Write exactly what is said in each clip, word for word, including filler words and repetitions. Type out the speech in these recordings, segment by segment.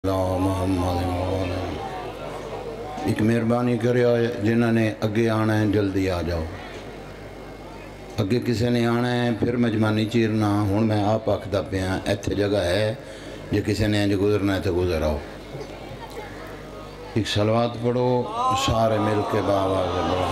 محمد ایک مہربانی کرے جنہوں نے اگے آنا ہے جلدی آ جاؤ. اگے کسی نے آنا ہے پھر مجمانی چیرنا. ہوں میں آپ آکھدا پیا ایتھے جگہ ہے جے کسی نے انج گزرنا ہے تو گزر آؤ. ایک صلوات پڑھو سارے مل کے بابا سے پڑھو.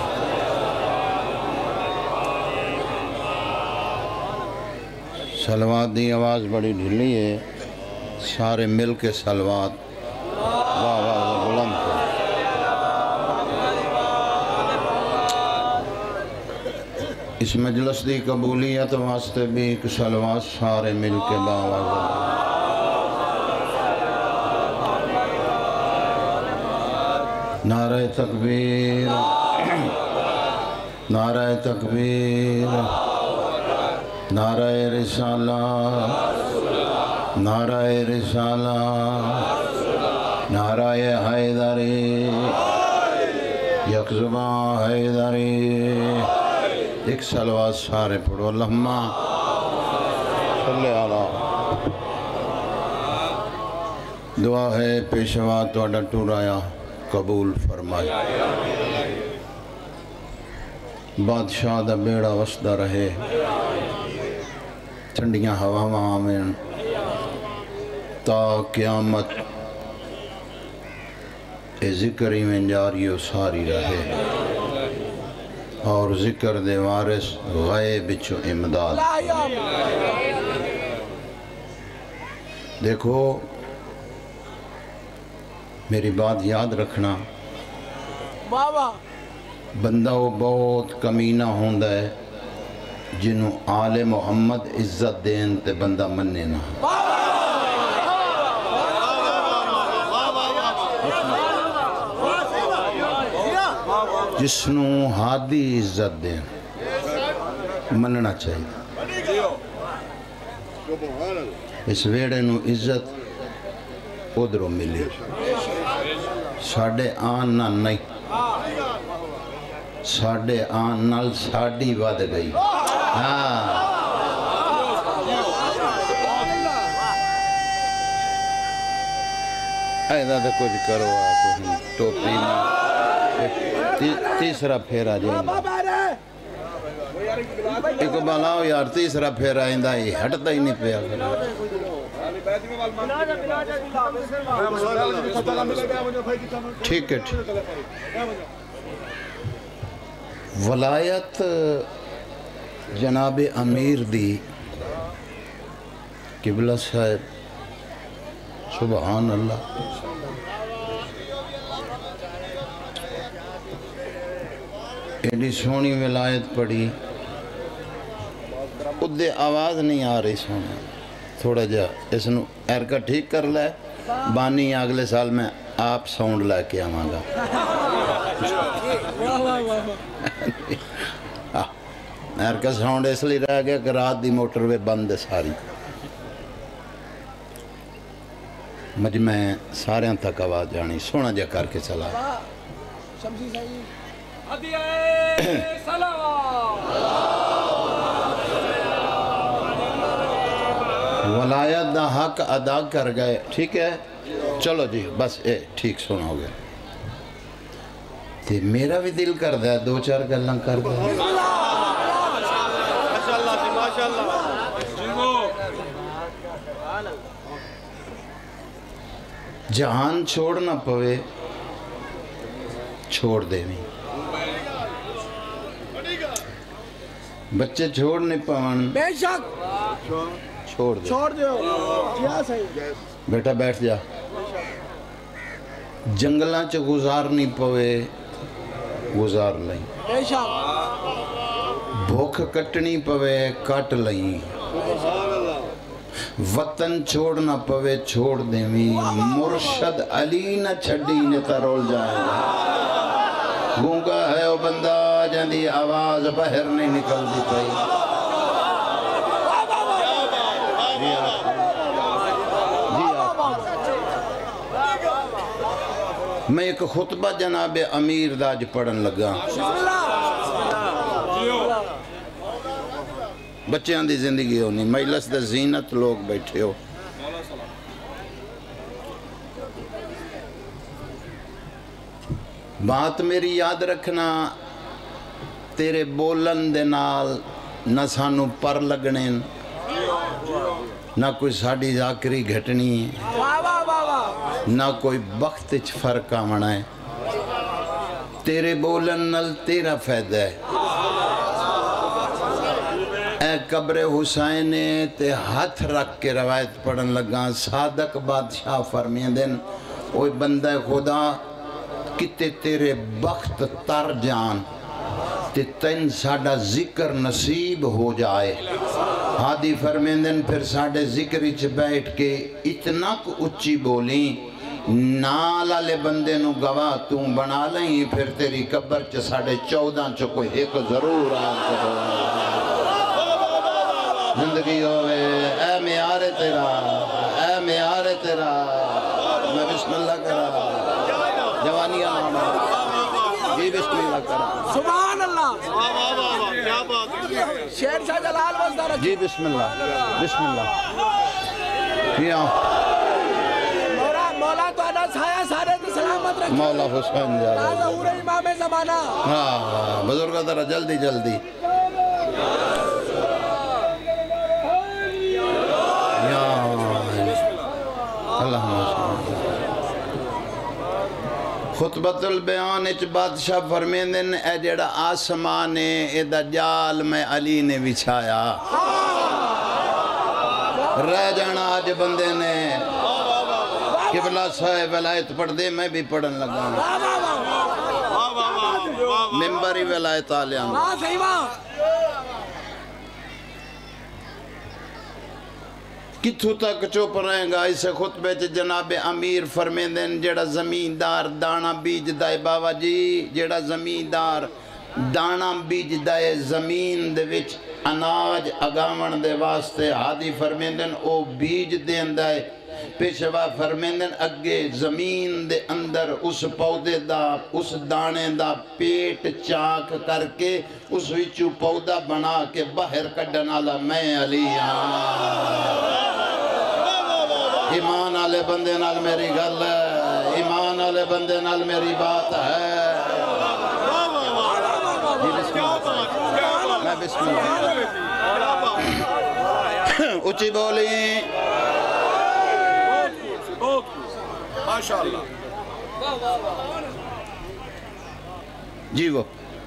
صلوات دی آواز بڑی ڈھلی ہے. سارے مل کے صلوات بابا سے بلند کرو. اس مجلس دی قبولیت واسطے بھی ایک صلوات سارے مل کے بابا سے. نعرہ تکبیر، نعرہ تکبیر، نعرہ رسالہ، نعرہ رسالہ، نعرہ حیدری، یک زبان حیدری. ایک صلوات سارے پڑھو. اللہم صلی اللہ. دعا ہے پیشوا توڑا ٹورایا قبول فرمائے. بادشاہ دا بیڑا وسدہ رہے. ٹھنڈیاں ہواواں آمین تا قیامت اے ذکری میں جاریو ساری رہے. اور ذکر دے وارث غیب چو امداد. دیکھو میری بات یاد رکھنا. بندہ وہ بہت کمینہ ہوندہ ہے جنہوں آل محمد عزت دین تے بندہ مننے نہ. جسنوں ہادی عزت دین مننا چاہیے. اس ویڑے نو عزت ادھروں ملی. ساڑھے آن نہ نہیں، ساڑھے آن نال ساڑھی واد گئی. ہاں ایدہ تو کچھ کرو آکو ٹوپی میں تیسرا پھیرا جائیں. ایک بلاؤ یار تیسرا پھیرا آئندہ ہی ہٹتا ہی نہیں پیا. ٹھیک ہے ٹھیک. ولایت جناب امیر دی قبلہ صاحب سبحان اللہ. ایڈی سونی ولایت پڑھی ادھے آواز نہیں آ رہی سونی. تھوڑا جا اس نو ایرکا ٹھیک کر لے. بانی اگلے سال میں آپ ساؤنڈ لے کے آواں گا. ایرکا ساؤنڈ اس لیے رہ گیا کہ رات دی موٹر وے بند ہے ساری. مجمع ساریاں تک آواز جانی. سونا جا کر کے چلا. ولایت دا حق ادا کر گئے. ٹھیک ہے چلو جی بس اے ٹھیک سنا ہو گیا. تے میرا بھی دل کر دیا دو چار گلیں کر دیا. جہان چھوڑنا پوے چھوڑ دے نہیں. بچے چھوڑ نہیں پاون بے شک چھوڑ دے. چھوڑ دے بیٹا بیٹھ جا. جنگلاں چ گزارنی پوے گزار لیں. بے شک بھوک کٹنی پوے کٹ لیں. وطن چھوڑنا پوے چھوڑ دیں. مرشد علی نہ چھڑی نے ترول جائے گا. گونگا ہے وہ بندہ جندی آواز بہر نہیں نکل دی پئی. میں ایک خطبہ جناب امیر داج پڑھن لگا. بچیاں دی زندگی ہونی. مجلس دے زینت لوگ بیٹھے ہو. بات میری یاد رکھنا تیرے بولن دے نال نہ سانو پر لگنے نہ کوئی ساڑی ذاکری گھٹنی نہ کوئی وقت چ فرق آمنا ہے تیرے بولن نال تیرا فائدہ ہے اے قبر حسین تے ہاتھ رکھ کے روایت پڑھن لگا صادق بادشاہ فرمین دن اوہ بندہ خدا کتے تیرے بخت تر جان تے تین ساڑا ذکر نصیب ہو جائے ہادی فرمین دن پھر ساڑے ذکری چھ بیٹھ کے اتنا کو اچھی بولیں نالا لے بندے نو گواہ توں بنا لیں پھر تیری قبر چھ ساڑے چودہ چھ کوئی ایک ضرور آتا زندگی ہوئے اے میار تیرا اے میار تیرا میں بسم اللہ کرا جوانی آنا جی بسم اللہ کرا سبحان اللہ کیا بات ہے شیر شاہ جلال وزدہ جی بسم اللہ بسم اللہ کیا مولا تو انا سایہ سارے تو سلامت رکھیں مولا حسین جا رہا ہے ظہور امام زمانہ ہاں بزرگہ ذرا جلدی جلدی یا اللہم خطبت البیان اچ بادشاہ فرمین دن اے جڑا آسمان اے دا جال میں علی نے بچھایا رہ جانا آج بندے نے قبلہ صاحب ولایت پڑھ دے میں بھی پڑھن لگا ممبری ولایت آلیاں کتھو تک چوپ رہیں گا اسے خطبے چ جناب امیر فرمین دن جڑا زمیندار دانا بیج دائے بابا جی جڑا زمیندار دانا بیج دائے زمین دے وچ اناج اگامن دے واسطے ہادی فرمین دن او بیج دین دائے پیشوا فرمین دن اگے زمین دے اندر اس پودے دا اس دانے دا پیٹ چاک کر کے اس وچو پودا بنا کے باہر کڈن آلا میں علی آن ایمان آلے بندے نال میری گل ہے ایمان آلے بندے نال میری بات ہے جی بسم اللہ میں بسم اللہ اچھی بولی جی وہ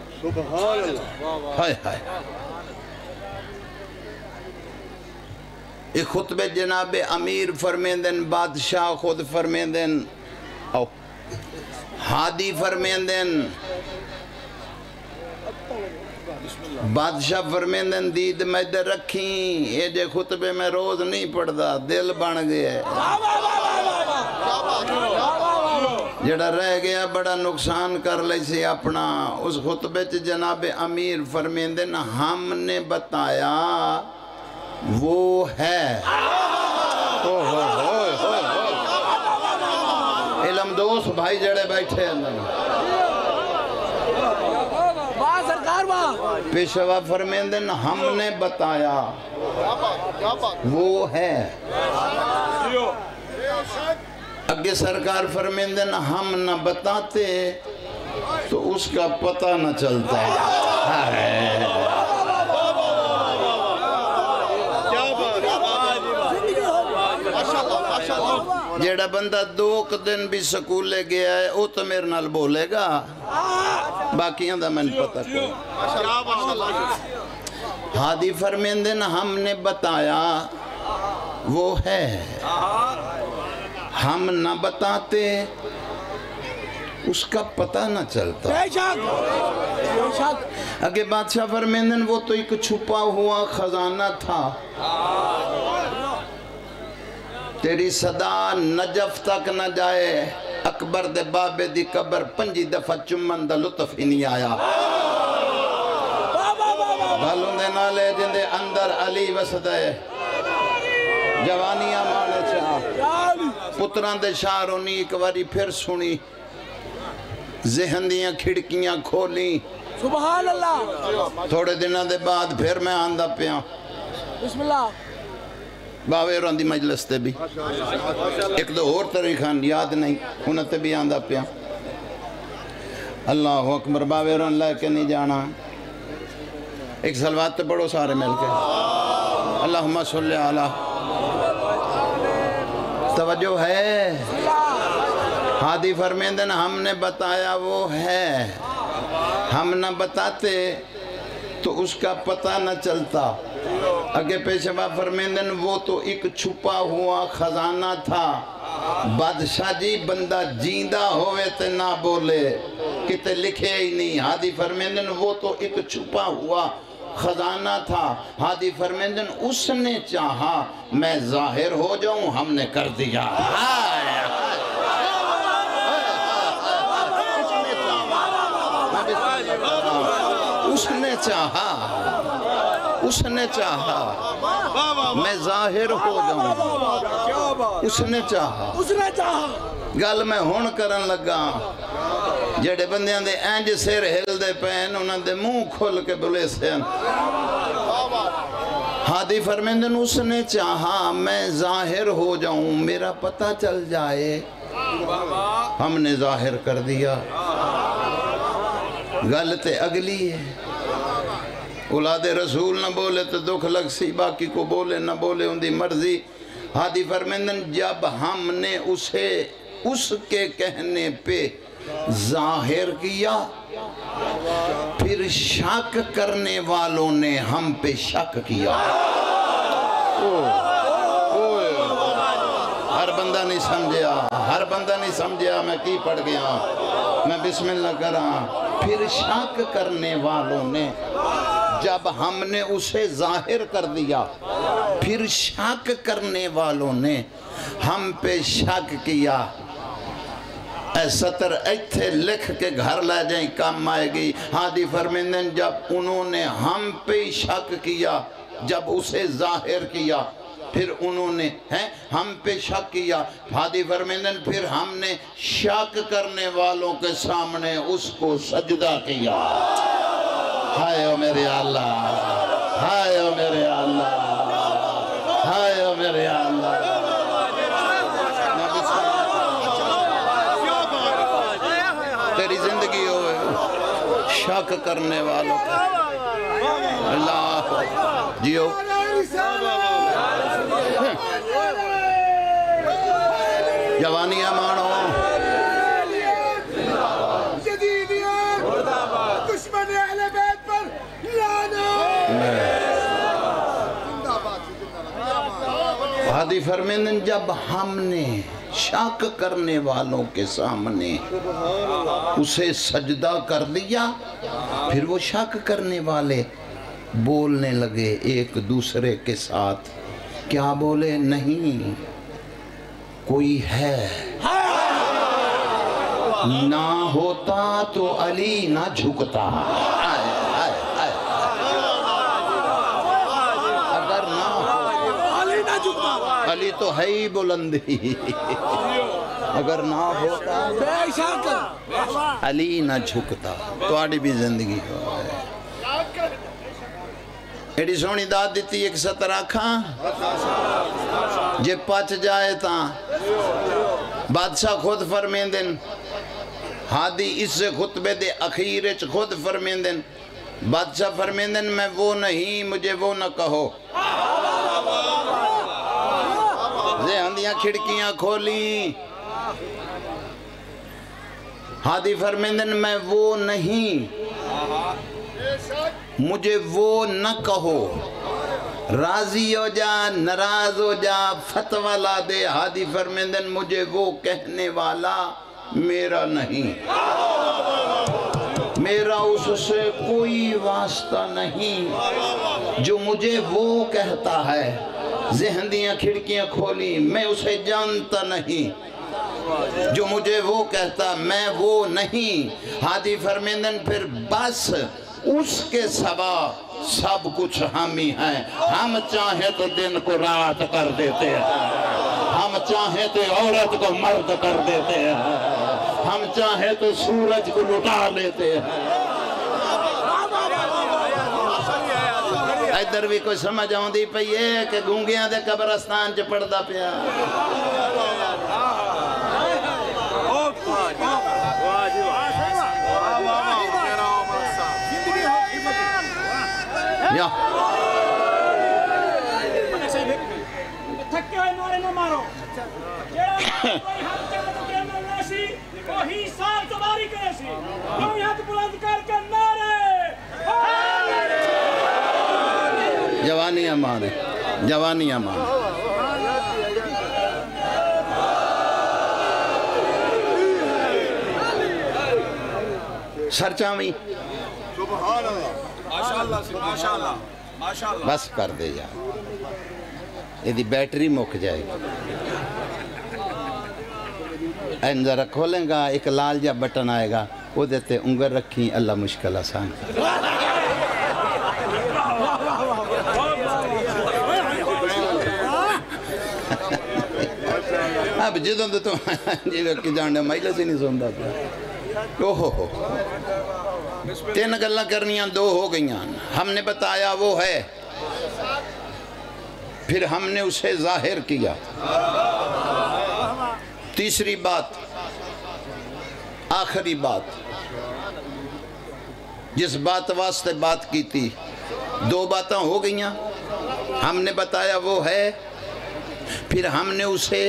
ہائے ہائے ایک خطبے جناب امیر فرمین دن بادشاہ خود فرمین دن آؤ ہادی فرمین دن بادشاہ فرمین دن دید میں در رکھیں یہ جے خطبے میں روز نہیں پڑھدا دل بن گئے جڑا رہ گیا بڑا نقصان کر لے سے اپنا اس خطبے چ جناب امیر فرمین دن ہم نے بتایا وہ ہے علم دوست بھائی جڑے بیٹھے پیشوا فرمین دن ہم نے بتایا وہ ہے اگے سرکار فرمین دن ہم نہ بتاتے تو اس کا پتہ نہ چلتا جیڑا بندہ دو دن بھی سکولے گیا ہے وہ تو میرے نال بولے گا باقیاں دا میں پتہ کوئی ہادی فرمین دن ہم نے بتایا وہ ہے ہم نہ بتاتے اس کا پتہ نہ چلتا اگے بادشاہ فرمین دن وہ تو ایک چھپا ہوا خزانہ تھا تیری صدا نجف تک نہ جائے اکبر دے بابے دی قبر پنجی دفعہ چمن دا لطف ہی نہیں آیا بھالوں دے نالے جن دے اندر علی وسدے جوانیاں مانے چاہ پتران دے شاہرونی ایک واری پھر سنی ذہن دیاں کھڑکیاں کھولیں سبحان اللہ تھوڑے دنوں دے بعد پھر میں آندہ پیاں بسم اللہ باوے روندی مجلس تے بھی ایک دو اور طریقان یاد نہیں انہوں تے بھی آندہ پیا اللہ اکبر باوے رون لے کے نہیں جانا ایک سلوات تے پڑھو سارے مل کے اللہم صلی علی توجہ ہے ہادی فرمیندن ہم نے بتایا وہ ہے ہم نہ بتاتے تو اس کا پتہ نہ چلتا اگے پیشوا فرمیندن وہ تو ایک چھپا ہوا خزانہ تھا بادشاہ جی بندہ جیندہ ہوئے تے نہ بولے کتے لکھے ہی نہیں ہادی فرمیندن وہ تو ایک چھپا ہوا خزانہ تھا ہادی فرمیندن اس نے چاہا میں ظاہر ہو جاؤں ہم نے کر دیا اس نے چاہا اس نے چاہا میں ظاہر ہو جاؤں اس نے چاہا گل میں ہون کرن لگا جڑے بندیاں دے اینج سیر ہل دے پین انہاں دے منہ کھول کے بلے سین ہادی فرمیندن اس نے چاہا میں ظاہر ہو جاؤں میرا پتہ چل جائے ہم نے ظاہر کر دیا غلط اگلی ہے اولاد رسول نہ بولے تو دکھ لگ سی باقی کو بولے نہ بولے ان دی مرضی ہادی فرمیندن جب ہم نے اسے اس کے کہنے پہ ظاہر کیا پھر شک کرنے والوں نے ہم پہ شک کیا ہر بندہ نہیں سمجھیا ہر بندہ نہیں سمجھیا میں کی پڑھ گیا میں بسم اللہ کراں پھر شک کرنے والوں نے جب ہم نے اسے ظاہر کر دیا پھر شک کرنے والوں نے ہم پہ شک کیا اے سطر ایتھے لکھ کے گھر لے جائیں کام آئے گی ہادی فرمیندن جب انہوں نے ہم پہ شک کیا جب اسے ظاہر کیا پھر انہوں نے ہم پہ شک کیا ہادی فرمیندن پھر ہم نے شک کرنے والوں کے سامنے اس کو سجدہ کیا ہائے او میرے اللہ ہائے او میرے اللہ ہائے او میرے اللہ تیری زندگی ہوئے شک کرنے والوں اللہ جیو جوانیاں مانو دشمن اہل بیت پر ہادی فرمیندن جب ہم نے شک کرنے والوں کے سامنے اسے سجدہ کر دیا پھر وہ شک کرنے والے بولنے لگے ایک دوسرے کے ساتھ کیا بولے نہیں کوئی ہے نہ ہوتا تو علی نہ جھکتا اگر نہ علی تو ہے ہی بلندی اگر نہ ہوتا علی نہ جھکتا تو آڑی بھی زندگی ہو ایڈی سونی داد دیتی ایک ستر آکھاں جے پچ جائے تاں بادشاہ خود فرمیندن ہادی اس سے خطبے دے اخیرچ خود فرمیندن بادشاہ فرمیندن میں وہ نہیں مجھے وہ نہ کہو ذہندیاں کھڑکیاں کھولیں ہادی فرمیندن میں وہ نہیں مجھے وہ نہ کہو راضی ہو جا ناراض ہو جا فتوہ لا دے ہادی فرمیندن مجھے وہ کہنے والا میرا نہیں میرا اس سے کوئی واسطہ نہیں جو مجھے وہ کہتا ہے ذہندیاں کھڑکیاں کھولی میں اسے جانتا نہیں جو مجھے وہ کہتا میں وہ نہیں ہادی فرمیندن پھر بس اس کے سوا سب کچھ ہم ہی ہیں ہم چاہیں تو دن کو رات کر دیتے ہیں ہم چاہیں تو عورت کو مرد کر دیتے ہیں ہم چاہیں تو سورج کو لٹا لیتے ہیں ادھر بھی کوئی سمجھ آؤندی پئی ہے کہ گونگیاں دے قبرستان چ پڑھدا پیا یا تھکے ہوئے نعرے نہ مارو جیڑا کوئی ہاتھ چاہ تو کیا ملنا سی وہی سال تباری کرے سی ہم ہاتھ بلند کر کے نعرے جوانی امان جوانی امان سر چاویں سبحان اللہ ماشاءاللہ ماشاءاللہ ماشاءاللہ بس کر دے یار یہ دی بیٹری مک جائے گی این ذرا کھولیں گا ایک لال جا بٹن آئے گا وہ دیتے انگر رکھیں اللہ مشکل آسان اب جدوں تو جی رکھی جاننے مائلہ سے نہیں سوندہ پہ اوہ ہو تین گلہ کرنیاں دو ہو گئیاں ہم نے بتایا وہ ہے پھر ہم نے اسے ظاہر کیا تیسری بات آخری بات جس بات واسطے بات کی تھی دو باتاں ہو گئیاں ہم نے بتایا وہ ہے پھر ہم نے اسے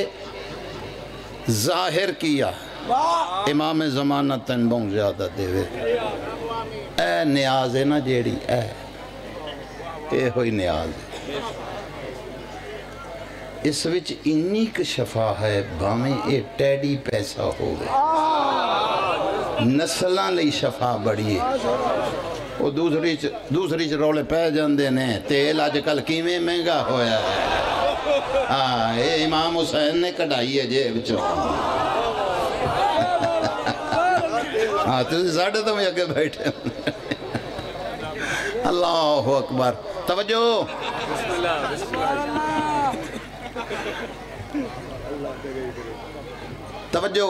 ظاہر کیا امام زمانہ تن بہت زیادہ دے وے اے نیاز ہے نا جیڑی اے اے ہوئی نیاز ہے اس وچ انی کا شفا ہے بھامیں اے ٹیڈی پیسہ ہو گئے نسلان لئی شفا بڑی ہے وہ دوسری دوسری رولے پہ جاندے نے تیل آج کل کیویں مہنگا ہویا ہے ہاں اے امام حسین نے کڑھائی ہے جیب چو ہاں تو ساڑھے تو میں اگے بیٹھے اللہ اکبر توجہ توجہ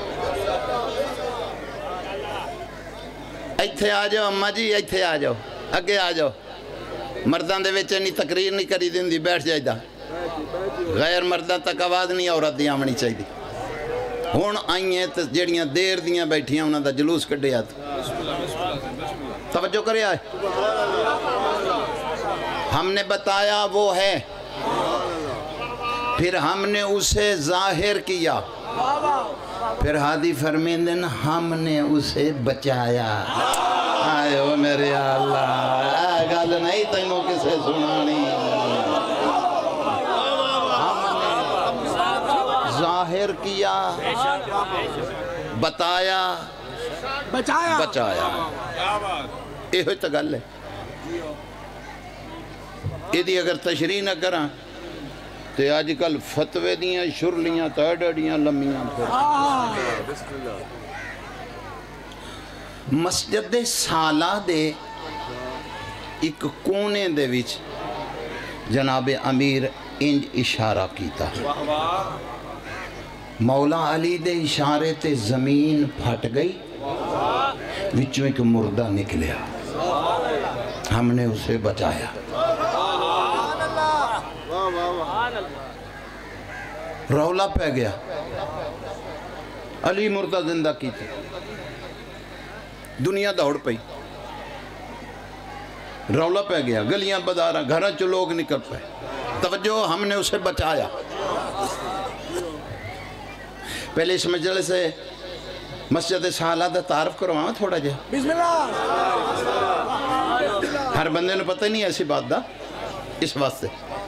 ایتھے آ جاؤ اماں جی ایتھے آ جاؤ اگے آ جاؤ مردان دے ویچے نہیں تقریر نہیں کری دن دی بیٹھ جائے دا غیر مردان تک آواز نہیں عورت دی آمنی چاہی دی ہون آئی ہیں جڑیاں دیر دیاں بیٹھیاں انہاں دا جلوس کڑے آتا توجہ کرے آئے ہم نے بتایا وہ ہے پھر ہم نے اسے ظاہر کیا پھر ہادی فرمیندن ہم نے اسے بچایا آئے ہو میرے اللہ گل نہیں تینوں کسے سنانی ہم نے ظاہر کیا بتایا بچایا بچایا یہ ہوئی تا گل ہے یہ دی اگر تشریح نہ کراں تے آج کل فتوے دیاں شرلیاں تیڈڑیاں لمیاں پھر مسجد سالہ دے ایک کونے دے وچ جناب امیر انج اشارہ کیتا مولا علی دے اشارے تے زمین پھٹ گئی وچوں ایک مردہ نکلیا ہم نے اسے بچایا رولا پہ گیا علی مردہ زندہ کی تھی دنیا دوڑ پئی رولا پہ گیا گلیاں بدارا گھرہ چو لوگ نکل پہ توجہ ہم نے اسے بچایا پہلے اس مجلے سے مسجد سالہ دا تعارف کرواں تھوڑا جا بسم اللہ ہر بندے نے پتہ نہیں ایسی بات دا اس واسطے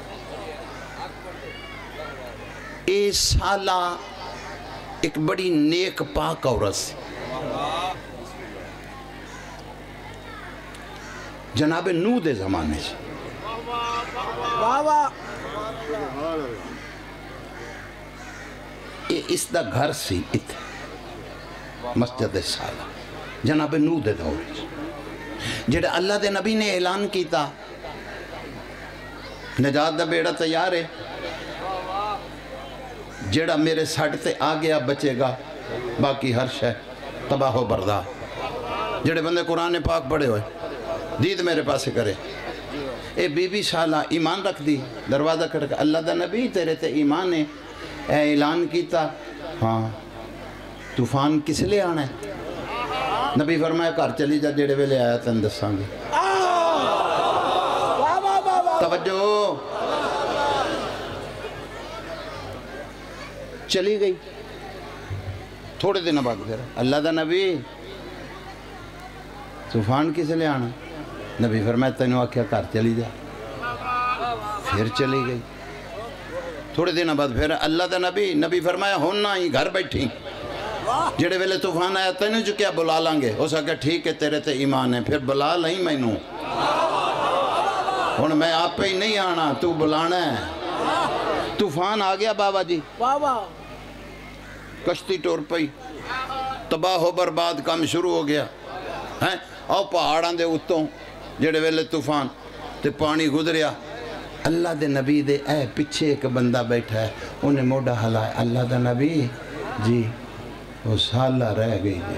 اے سالہ ایک بڑی نیک پاک عورت سی جناب نوح دے زمانے سے اے اس دا گھر سی اتھے مسجد سالہ جناب نوح دے دور جڑا اللہ دے نبی نے اعلان کیتا نجات دا بیڑا تیار ہے جڑا میرے ساڑھ تے آ گیا بچے گا باقی ہر شے تباہ و بردار جڑے بندے قرآن پاک پڑھے ہوئے دید میرے پاسے کرے اے بی بی شالا ایمان رکھ دی دروازہ کھڑک اللہ دا نبی تیرے تے ایمان ہے اے اعلان کیتا ہاں طوفان کس لئے آنا ہے نبی فرمایا گھر چلی جا جڑے ویلے آیا تن دساں گے توجہ چلی گئی تھوڑے دن بعد پھر اللہ دا نبی طوفان کس لئے آنا نبی فرمایا تینوں آکھیا گھر چلی جا پھر چلی گئی تھوڑے دن بعد پھر اللہ دا نبی نبی فرمایا ہون نہ ہی گھر بیٹھی جڑے ویلے طوفان آیا تینوں جو کیا بلا لانگے ہو سکا ٹھیک ہے تیرے تے ایمان ہے پھر بلا لہیں میں نوں ہون میں آپ پہ ہی نہیں آنا تو بلانا ہے طوفان آ گیا بابا جی کشتی ٹور پئی تباہ و برباد کام شروع ہو گیا ہیں او پہاڑاں دے اتوں جڑے ویلے طوفان تے پانی گزریا اللہ دے نبی دے اے پچھے ایک بندہ بیٹھا ہے انہیں موڑا ہلا ہے اللہ دے نبی جی وہ سالہ رہ گئی جی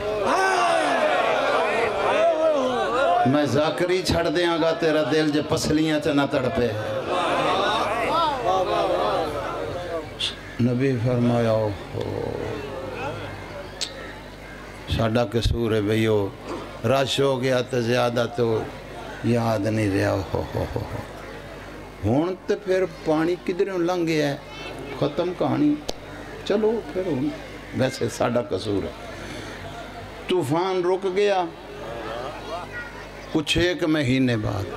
میں ذاکری چھڑ دیاں گا تیرا دل جے پسلیاں چا نہ تڑپے نبی فرمایا ساڑھا قصور ہے بھئیو رش ہو گیا تو زیادہ تو یاد نہیں رہا ہو ہو ہو ہون تو پھر پانی کدھروں لنگ گیا ہے ختم کہانی چلو پھر ہون ویسے ساڑھا قصور ہے طوفان رک گیا کچھ ایک مہینے بعد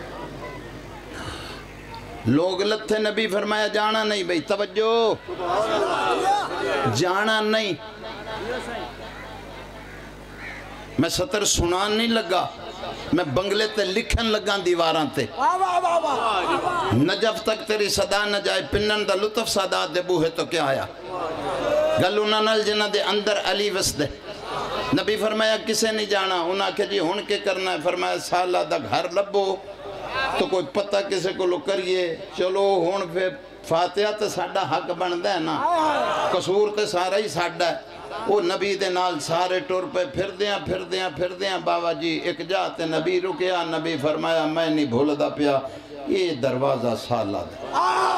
لوگ لتھے نبی فرمایا جانا نہیں بھئی توجہ جانا نہیں میں سطر سنان نہیں لگا میں بنگلے تے لکھن لگا دیواراں تے نجف تک تیری صدا نہ جائے پنن دا لطف سادات دے بوہے تو کیا آیا گلونا نل جنہ دے اندر علی وس دے نبی فرمایا کسے نہیں جانا انہاں کہ جی ہون کے کرنا ہے فرمایا سالہ دا گھر لبو تو کوئی پتہ کسے کو لو کریے چلو ہون پہ فاتحہ تے ساڑھا حق بندہ ہے نا قصور تے سارا ہی ساڑھا ہے وہ نبی دے نال سارے ٹور پہ پھر دیاں پھر دیاں پھر دیاں بابا جی ایک جاتے نبی رکیا نبی فرمایا میں نہیں بھول دا پیا یہ دروازہ سالہ دے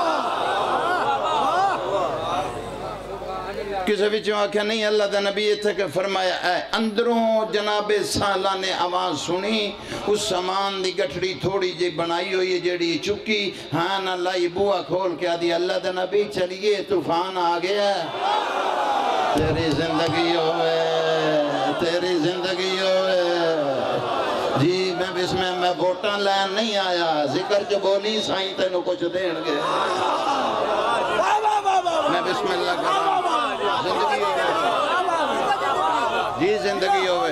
کسے بھی چاہاں کیا نہیں اللہ دا نبی یہ تھے کہ فرمایا اے اندروں جناب سالہ نے آواز سنی اس سامان دی گٹھڑی تھوڑی جی بنائی ہوئی جیڑی چکی ہاں نہ لائی بوا کھول کے آدھی اللہ دا نبی چلیے طوفان آ گیا تیری زندگی ہوئے تیری زندگی ہوئے جی میں بسم میں ووٹاں لین نہیں آیا ذکر جو بولی سائیں تینوں کچھ دین گے میں بسم اللہ کروں زندگی ہوئے جی زندگی ہوئے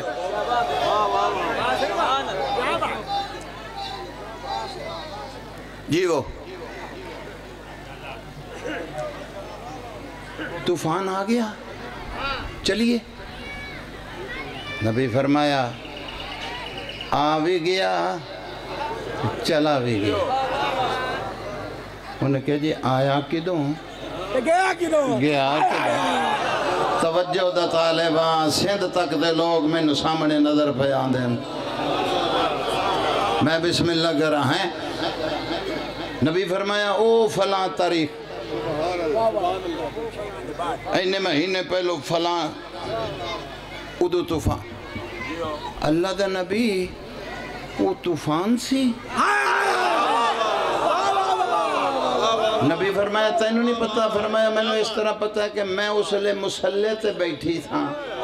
جی وہ طوفان آ گیا چلیے نبی فرمایا آ بھی گیا چلا بھی گیا انہیں کہا جی آیا کدوں گیا کدوں گیا کدوں توجہ دا طالبان سندھ تک دے لوگ میں نو سامنے نظر پہ آندیں میں بسم اللہ کر رہا ہیں نبی فرمایا او فلاں تاریخ اینے مہینے پہلو فلاں ادو طوفان اللہ دا نبی وہ طوفان سی نبی فرمایا تینوں نہیں پتا فرمایا میں نے اس طرح پتا کہ میں اس لئے مسلح تے بیٹھی تھا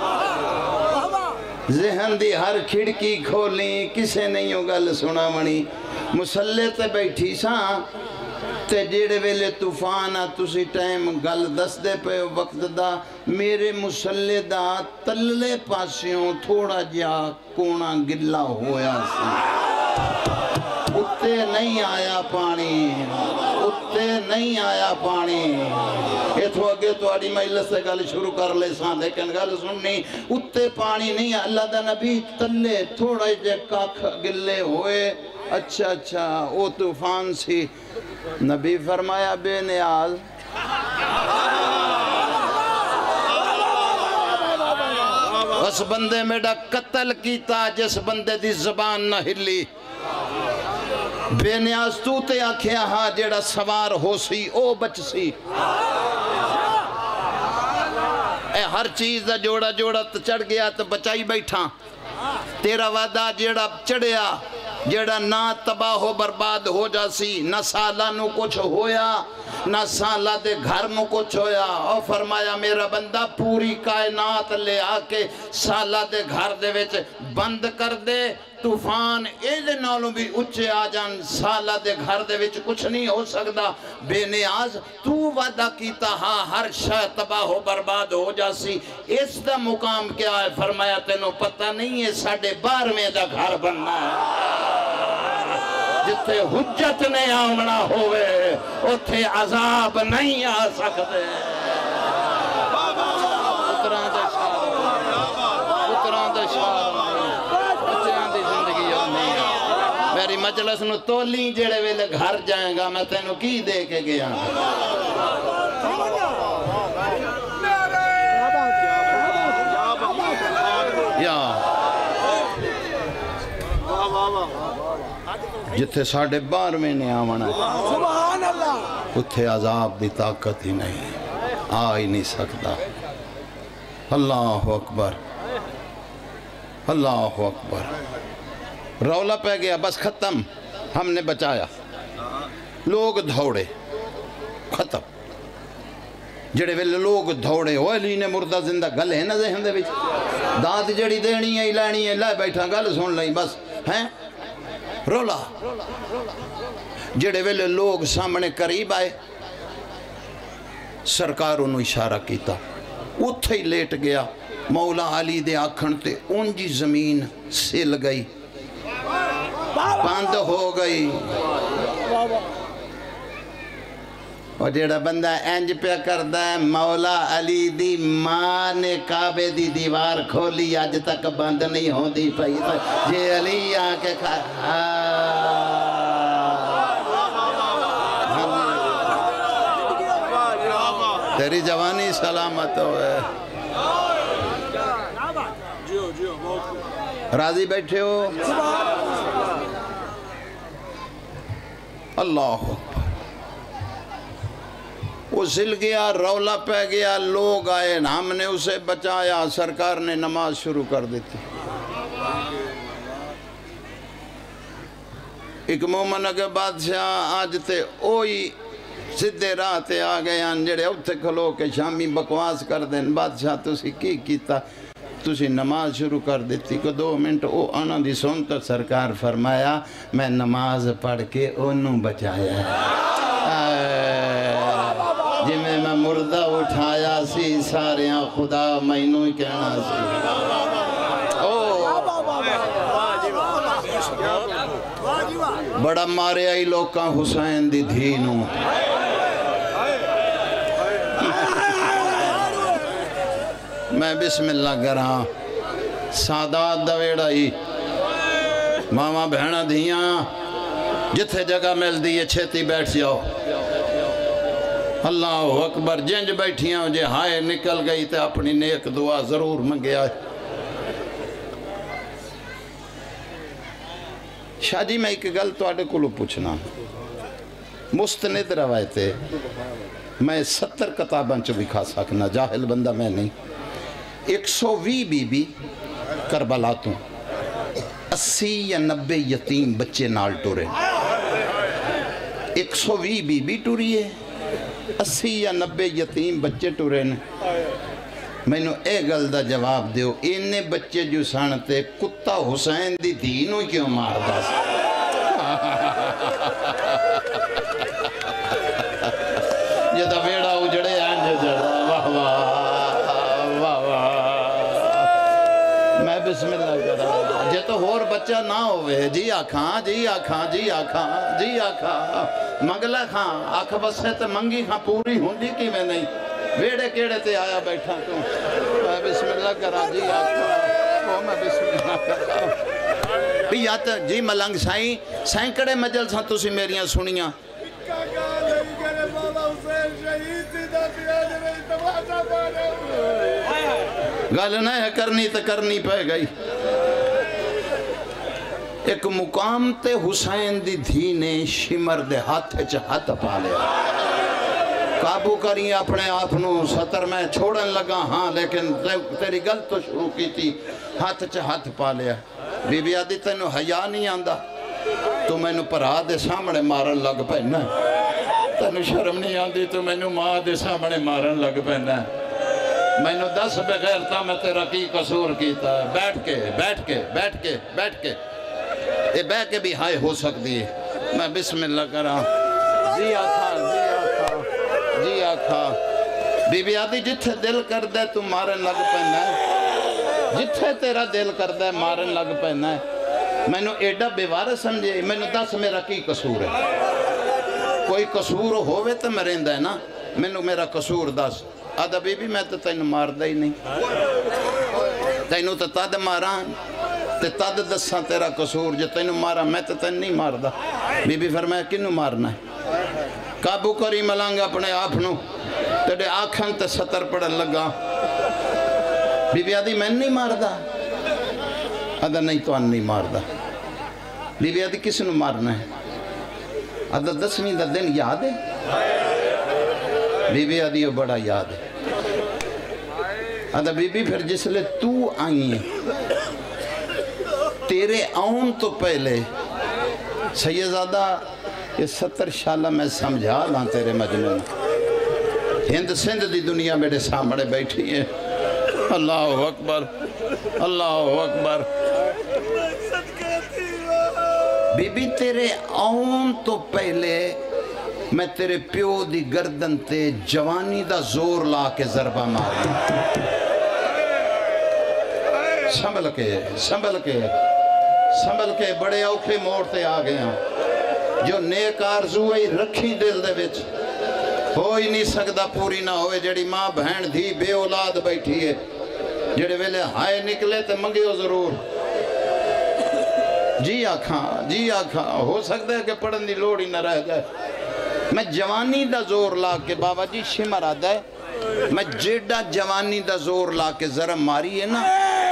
ذہن دی ہر کھڑکی کھولیں کسے نہیں ہو گل سنا منی مسلح تے بیٹھی سا تے جیڑے ویلے طوفان آ تسی ٹائم گل دس دے پہ وقت دا میرے مسلح دا تلے پاسیوں تھوڑا جا کونا گلا ہویا سی اتے نہیں آیا پانی اتے نہیں آیا پانی ایتھو اگے تو آڑی مجلس سے گل شروع کر لے سان لیکن گل سننی اتے پانی نہیں اللہ دا نبی تلے تھوڑا جے کاکھ گلے ہوئے اچھا اچھا او طوفان سی نبی فرمایا بے نیاز اس بندے میڈا قتل کیتا جس بندے دی زبان نہ ہلی بے نیاز تو تے آکھیا ہاں جیڑا سوار ہو سی او بچ سی اے ہر چیز دا جوڑا جوڑا تو چڑھ گیا تو بچائی بیٹھا تیرا وعدہ جیڑا چڑھیا جیڑا نہ تباہ ہو برباد ہو جاسی نہ سالہ نو کچھ ہویا نہ سالہ دے گھر نو کچھ ہویا اور فرمایا میرا بندہ پوری کائنات لے آکے سالہ دے گھر دے وچ بند کر دے طوفان ایدے نالوں بھی اچھے آ جان سالہ دے گھر دے وچ کچھ نہیں ہو سکتا بے نیاز تو وعدہ کیتا ہاں ہر شے تباہ ہو برباد ہو جاسی اس دا مقام کیا ہے فرمایا تینوں پتہ نہیں ہے ساڑھے بارہویں دا گھر بننا ہے جتے حجت نے آمنا ہوئے اتھے عذاب نہیں آ سکتے اتران دے شاہ اتران دے شاہ میری مجلس نو تولی جڑے ویلے گھر جائیں گا میں تینوں کی دے کے گیا یا جتھے ساڑھے بار میں نے آمنا اتھے عذاب دی طاقت ہی نہیں آ ہی نہیں سکتا اللہ اکبر اللہ اکبر رولا پہ گیا بس ختم ہم نے بچایا لوگ دھوڑے ختم جڑے ویلے لوگ دھوڑے ہوئے علی نے مردہ زندہ گل ہے نا ذہن دے بچ دانت جڑی دینی ہے لینی ہے لائے بیٹھا گل سن لیں بس ہیں رولا جڑے ویلے لوگ سامنے قریب آئے سرکار انہوں اشارہ کیتا اتھے ہی لیٹ گیا مولا علی دے آکھن تے اونجی زمین سل گئی بند ہو گئی اور جیڑا بندہ اینج پہ کردہ ہے مولا علی دی ماں نے کعبے دی دیوار کھولی آج تک بند نہیں ہو دی پئی جے علی آکے کھا تیری جوانی سلامت ہوئے راضی بیٹھے ہو اللہ وہ زل گیا رولا پہ گیا لوگ آئے ہم نے اسے بچایا سرکار نے نماز شروع کر دیتی ایک مومن کے بادشاہ آج تے اوئی سدھے راہ تے آ گئے جڑے اتھے کھلو کے شامی بکواس کر دیں بادشاہ تسی کی کیتا تسی نماز شروع کر دیتی کہ دو منٹ او آنا دی سن تو سرکار فرمایا میں نماز پڑھ کے انہوں بچایا جی میں میں مردہ اٹھایا سی ساریاں خدا مینوں ہی کہنا سی بڑا مارے آئی لوکاں حسین دی دھینوں میں بسم اللہ کراں سادات دویڑائی ماما بہنہ دھیاں جتھے جگہ مل دیئے چھتی بیٹھ جاؤ اللہ اکبر جنج بیٹھیاں جے ہائے نکل گئی تے اپنی نیک دعا ضرور منگیا شاہ جی میں ایک گل تو آڑے کو لو پوچھنا مستند روایتے میں ستر کتاباں چو بھی کھا سکنا جاہل بندہ میں نہیں ایک سو وی بی بی کربلاتوں اسی یا نبے یتیم بچے نال ٹورے ایک سو وی بی بی ٹوری ہے اسی یا نبے یتیم بچے ٹورے نے میں نے اے گل دا جواب دیو انہیں بچے جو سانتے کتا حسین دی دینوں کیوں مار دا سا یہ دا بیڑا اجڑے آنجے جڑا واہ واہ واہ واہ میں بسم اللہ کرا جے تو ہور بچہ نہ ہوئے جی آکھاں جی آکھاں جی آکھاں جی آکھاں منگلہ کھاں آکھ بسے تے منگی کھاں پوری ہونڈی کی میں نہیں ویڑے کیڑے تے آیا بیٹھا تو میں بسم اللہ کرا جی آکھاں وہ میں بسم اللہ کرا بھی یا تو جی ملنگ سائیں سائیں کڑے مجل ساں تو سی میریاں سنیاں گل نہ ہے کرنی تو کرنی پہ گئی ایک مقام تے حسین دی دھی نے شمر دے ہاتھ چ ہاتھ پا لیا قابو کری اپنے آپنوں سطر میں چھوڑن لگا ہاں لیکن تیری گل تو شروع کی تھی ہاتھ چ ہاتھ پا لیا بی بی آدھی تینو حیا نہیں آندا تو میں نو پرا دے سامنے مارن لگ پہنا تینو شرم نہیں آندی تو میں نو ماں دے سامنے مارن لگ پہنا میں نو دس بغیر تا میں تیرا کی قصور کیتا ہے بیٹھ کے بیٹھ کے بیٹھ کے بیٹھ کے یہ بہ کے بھی ہائے ہو سکتی ہے میں بسم اللہ کرا جی آکھا جی آکھا جی آکھا بی بی آدھی جتھے دل کر دے تو مارن لگ پہنا ہے جتھے تیرا دل کر دے مارن لگ پہنا ہے میں نو ایڈا بیوارہ سمجھے میں نو دس میرا کی قصور ہے کوئی قصور ہوئے تو میں رہندہ ہے نا میں نو میرا قصور دس آدھا بی بی میں تو تینو مار دا ہی نہیں تینو تو تد ماران تے تد دساں تیرا قصور جو تینو مارا میں تو تین نہیں مار دا بی بی فرمایا کنو مارنا ہے قابو کری ملانگا اپنے آپنوں تیرے آنکھن تے سطر پڑھن لگا بی بی آدھی میں نہیں مار دا آدھا نہیں تو ان نہیں مار دا بی بی آدھی کس نو مارنا ہے آدھا دسویں دا دن یاد ہے بی بی آدھی وہ بڑا یاد ہے آدھا بی بی پھر جس لئے تو آئی ہے تیرے آن تو پہلے سیدزادہ یہ ستر شالہ میں سمجھا لاں تیرے مجنون ہند سندھ دی دنیا میرے سامنے بیٹھی ہے اللہ اکبر اللہ اکبر بی بی تیرے آن تو پہلے میں تیرے پیو دی گردن تے جوانی دا زور لا کے ضربہ ماری سنبھل کے سنبھل کے سنبھل کے بڑے اوکھے موڑتے آ گئے ہیں جو نیک آرزوئی رکھی دل دے وچ ہو ہی نہیں سکتا پوری نہ ہوئے جڑی ماں بہن دھی بے اولاد بیٹھی ہے جڑے ویلے ہائے نکلے تے منگیو ضرور جی آکھاں جی آکھاں ہو سکتا ہے کہ پڑھن دی لوڑ ہی نہ رہ جائے میں جوانی دا زور لا کے بابا جی شمر آدھا ہے میں جیڑا جوانی دا زور لا کے ذرم ماری ہے نا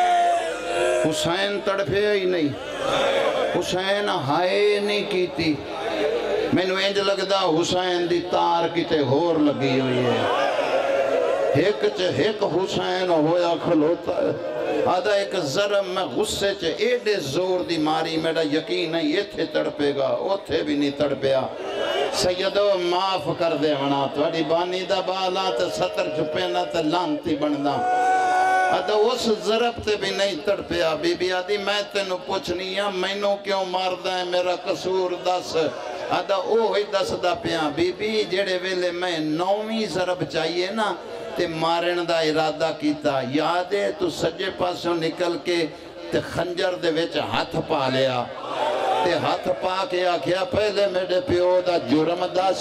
حسین تڑپے ہی نہیں حسین ہائے نہیں کیتی میں نو انج لگدا حسین دی تار کیتے ہور لگی ہوئی ہے ایک چے ایک حسین ہویا کھلوتا ہے آدھا ایک ذرم میں غصے چے ایڈے زور دی ماری میرا یقین نہیں یہ تھے تڑپے گا وہ تھے بھی نہیں تڑپیا سیدو معاف کر دے ونا توڑی بانی دا بالا تے ستر چھپینا تے لانتی بندہ آدھا اس ضرب تے بھی نہیں تڑپیا بی بی آدھی میں تینو پوچھنی ہے میں نو کیوں ماردہ ہے میرا قصور دس آدھا اوہی دس دا پیاں بی بی جڑے ویلے میں نومی ضرب چاہیے نا تے مارن دا ارادہ کیتا یاد ہے تو سجے پاسوں نکل کے تے خنجر دے ویچ ہاتھ پا لیا تے ہاتھ پا کے آکھیا پہلے میرے پیو دا جرم دس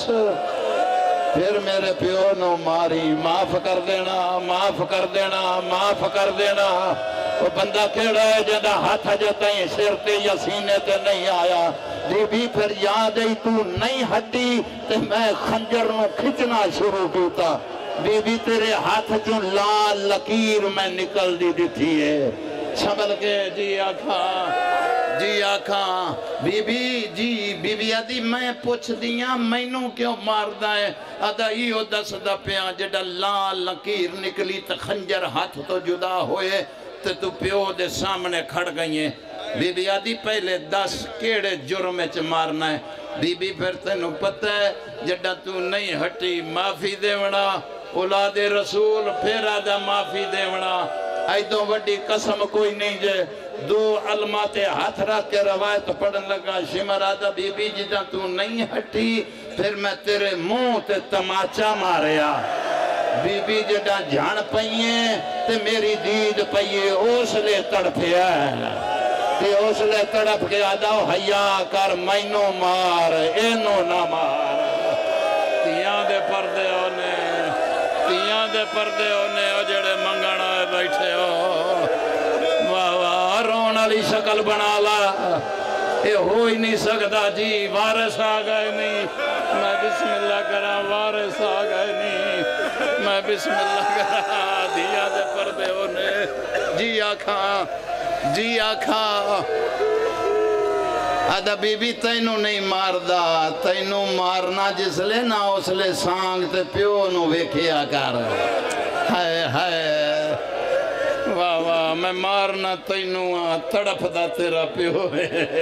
پھر میرے پیو نو ماری معاف کر دینا معاف کر دینا معاف کر دینا وہ بندہ کیڑا ہے جدہ ہاتھ جتا ہی سرتے یا سینے تے نہیں آیا بی بی پھر یاد ہے تو نہیں ہٹی تے میں خنجر نو کھچنا شروع کیتا بی بی تیرے ہاتھ جو لال لکیر میں نکل دی دی تھی ہے سنبھل کے جی آکھاں جی آکھاں بی بی جی بی بی آدھی میں پوچھ دیاں میں نو کیوں ماردہ ہے آدھا ایو دس دا پیاں جڑا لال لکیر نکلی تا خنجر ہاتھ تو جدا ہوئے تے تو پیو دے سامنے کھڑ گئی ہیں بی بی آدھی پہلے دس کیڑے جرم چ مارنا ہے بی بی پھر تینو پتہ ہے جڑا تو نہیں ہٹی معافی دیونا اولاد رسول پھر آدھا معافی دیونا ایدوں وڈی قسم کوئی نہیں جے دو علمات ہاتھ رکھ کے روایت پڑھن لگا شمر آدھا بی بی جدہ تو نہیں ہٹی پھر میں تیرے منہ تے تماچا ماریا بی بی جدہ جھان پئیے تے میری دید پئیے اس لے تڑپیا ہے تے اس لے تڑپ کے آدھا حیا کر مینو مار اینو نہ مار تیاں دے پردے ہونے تیاں دے پردے ہونے او جڑے منگانا بیٹھے ہو واہ واہ رون علی شکل بنا لا اے ہو ہی نہیں سکتا جی وارث آ گئے نہیں میں بسم اللہ کرا وارث آ گئے نہیں میں بسم اللہ کرا دیا دے پردے ہونے جی آکھاں جی آکھاں آدھا بی بی تینوں نہیں ماردا، تینوں مارنا جس لے نہ اس لے سانگ تے پیو نو ویکھیا کر. ہائے ہائے واہ واہ میں مارنا تینوں آ تڑپ دا تیرا پیو ہے.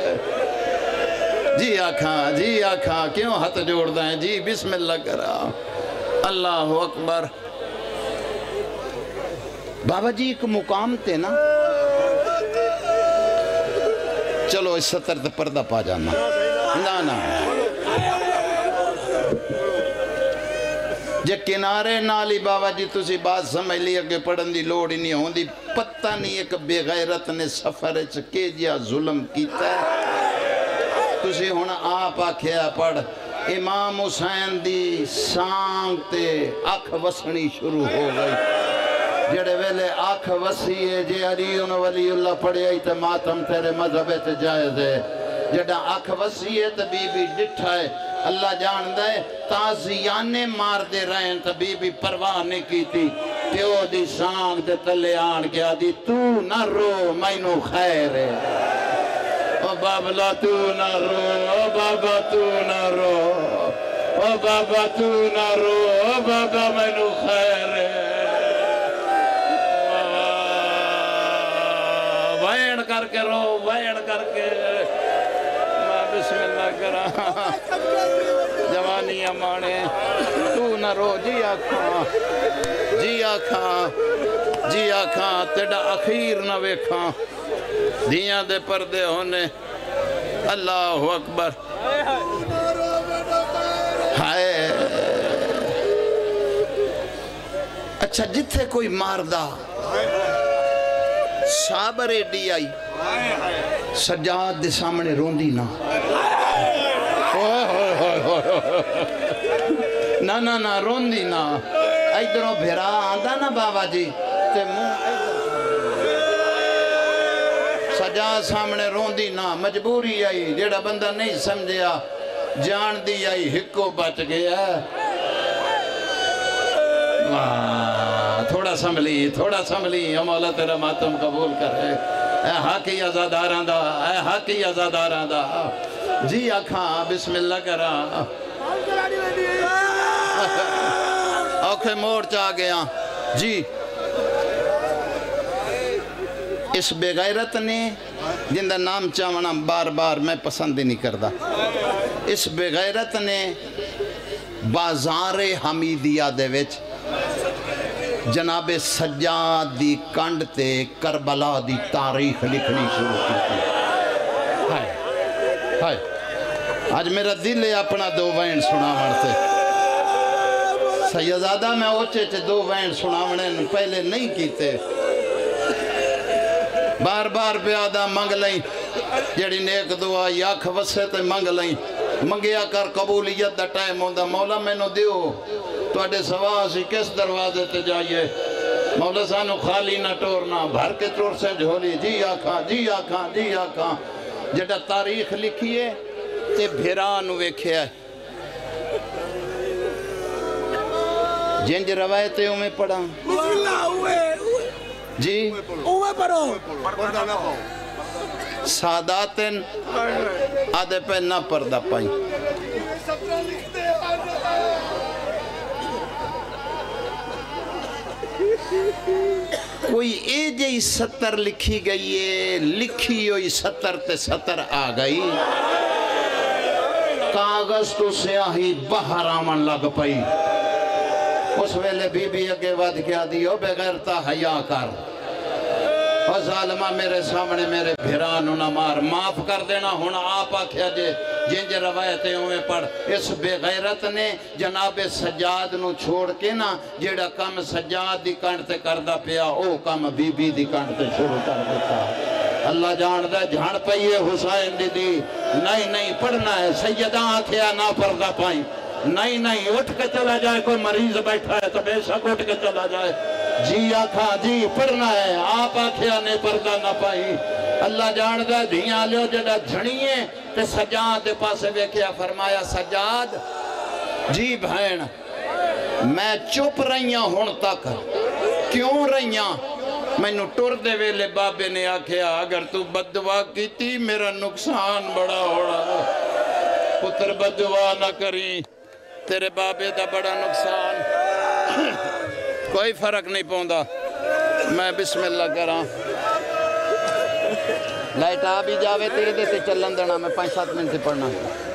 جی آکھاں جی آکھاں کیوں ہاتھ جوڑ دائیں جی بسم اللہ کرا. اللہ اکبر. بابا جی ایک مقام تے نا چلو اس سطر تے پردہ پا جانا نا نا جے کنارے نالی بابا جی تُسی بات سمجھ لی اگے پڑھن دی لوڑ ہی نہیں ہوں دی. پتہ نہیں ایک بے غیرت نے سفر چکے جیا ظلم کیتا ہے. تُسی ہونا آپ آکھیا پڑھ امام حسین دی سانگ تے اکھ وسنی شروع ہو گئی. جڑے ویلے آنکھ وسیع ہے جے علیون ولی اللہ پڑھے آئی تے ماتم تیرے مذہب تے جائز ہے. جڑا آنکھ وسیع ہے تے بی بی ڈٹھا ہے اللہ جاندہ ہے تازیانے مار دے رہے ہیں تے بی بی پرواہ نہیں کی تھی. پیو دی سانگ تے تلے آن گیا دی تو نہ رو مینو خیر ہے. او بابلا تو نہ رو او بابا تو نہ رو او بابا تو نہ رو او بابا مینو خیر ہے. وین کر کے رو وین کر کے میں بسم اللہ کرا جوانی امانے تو نہ رو. جی آکھاں جی آکھاں جی آکھاں تیڑا اخیر نہ ویکھاں دیاں دے پردے ہونے. اللہ اکبر. ہائے اچھا جتھے کوئی ماردہ صابر ایڈی آئی سجاد دے سامنے روندی نا نا نا نا روندی نا. ایدروں بھیرا آندہ نا بابا جی تے منہ سجاد سامنے روندی نا. مجبوری آئی جیڑا بندہ نہیں سمجھیا جان دی آئی ہکو بچ گیا. تھوڑا سنبھلی تھوڑا سنبھلی مولا تیرا ماتم قبول کرے. اے حاکی ازاداران دا اے حاکی ازاداران دا. جی آکھاں بسم اللہ کرا اوکھے موڑ چاہ گیا. جی اس بے غیرت نے جن دا نام چاہونا بار بار میں پسند نہیں کردہ. اس بے غیرت نے بازار حمیدیہ دے وچ جناب سجاد دی کنڈ تے کربلا دی تاریخ لکھنی شروع کی تھی. ہائے ہائے آج میرا دل ہے اپنا دو وین سنا مرتے. سیدزادہ میں اوچے چے دو وین سنا مرنے پہلے نہیں کیتے. بار بار پیادہ منگ لیں جڑی نیک دعا یاکھ وسے تے منگ لیں. منگیا کر قبولیت دا ٹائم ہوندہ مولا میں نو دیو توڑے سوا سی کس دروازے تے جائیے. مولا سانو خالی نہ ٹورنا بھر کے ٹور سے جھولی. جی آکھاں جی آکھاں جی آکھاں جڑا تاریخ لکھیے تے بھیران ویکھیا ہے. جنج روایتے ہوں میں پڑھا جی ساداتن آدھے پہ نہ پردہ پائیں. کوئی اے جئی ستر لکھی گئی ہے لکھی ہوئی ستر تے ستر آ گئی. کاغذ تو سیاہی بہر آمن لگ پئی. اس ویلے بی بی اگے ود کیا دیو بغیرتا حیا کر. اور ظالمہ میرے سامنے میرے بھیرانو نہ مار. معاف کر دینا ہونا آپ آکھیا جے جنج روایتیں ہوئے پڑھ. اس بے غیرت نے جناب سجاد نو چھوڑ کے نا جیڑا کم سجاد دی کنڈ تے کردہ پیا او کم بی بی دی کنڈ تے شروع کر دیتا. اللہ جاندہ جھان پئیے حسین دی دی. نہیں نہیں پڑھنا ہے سیدہ آکھیا نہ پردہ پائیں. نہیں نہیں اٹھ کے چلا جائے کوئی مریض بیٹھا ہے تو بے شک اٹھ کے چلا جائے. جی آکھا جی پڑھنا ہے آپ آکھیا نے پردہ نہ پائی. اللہ جاندہ دھیاں لیو جڑا جھنیے تے سجاد دے پاسے بیکھیا فرمایا سجاد جی بھین میں چپ رہیاں ہون تک. کیوں رہیاں مینو ٹر دے ویلے بابے نے آکھیا اگر تو بددعا کیتی میرا نقصان بڑا ہوڑا پتر بددعا نہ کریں تیرے بابے دا بڑا نقصان کوئی فرق نہیں پوندا میں بسم اللہ کراں لائٹ آ بھی جاوے تیرے دیتے چلن دینا میں پانچ سات منٹ سے پڑھنا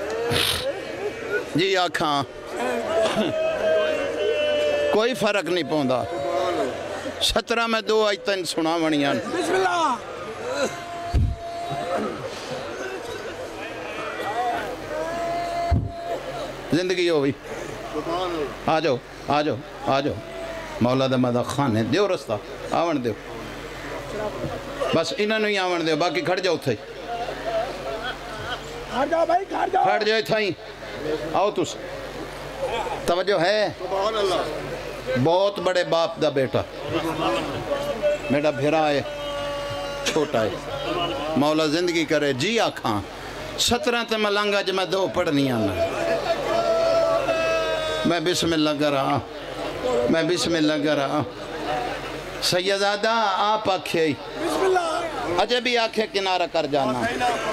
جی آکھاں کوئی فرق نہیں پوندا سترہ میں دو آیتیں سنا ونیاں بسم اللہ زندگی ہوئی آ جاؤ آ جاؤ آ جاؤ مولا دا مدہ خان ہے دیو رستہ آون دیو بس انہوں نے ہی آون دیو باقی کھڑ جاؤ تھے کھڑ جاؤ بھائی کھڑ جاؤ کھڑ جاؤ تھے آؤ تس توجہ ہے بہت بڑے باپ دا بیٹا میرا بھیرا ہے چھوٹا ہے مولا زندگی کرے جی آکھاں سترہ تے ملنگا جو میں دو پڑھنی آنا میں بسم اللہ کرا میں بسم اللہ کرا سیدادہ آپ آکھے بسم اللہ اجے بھی آکھے کنارہ کر جانا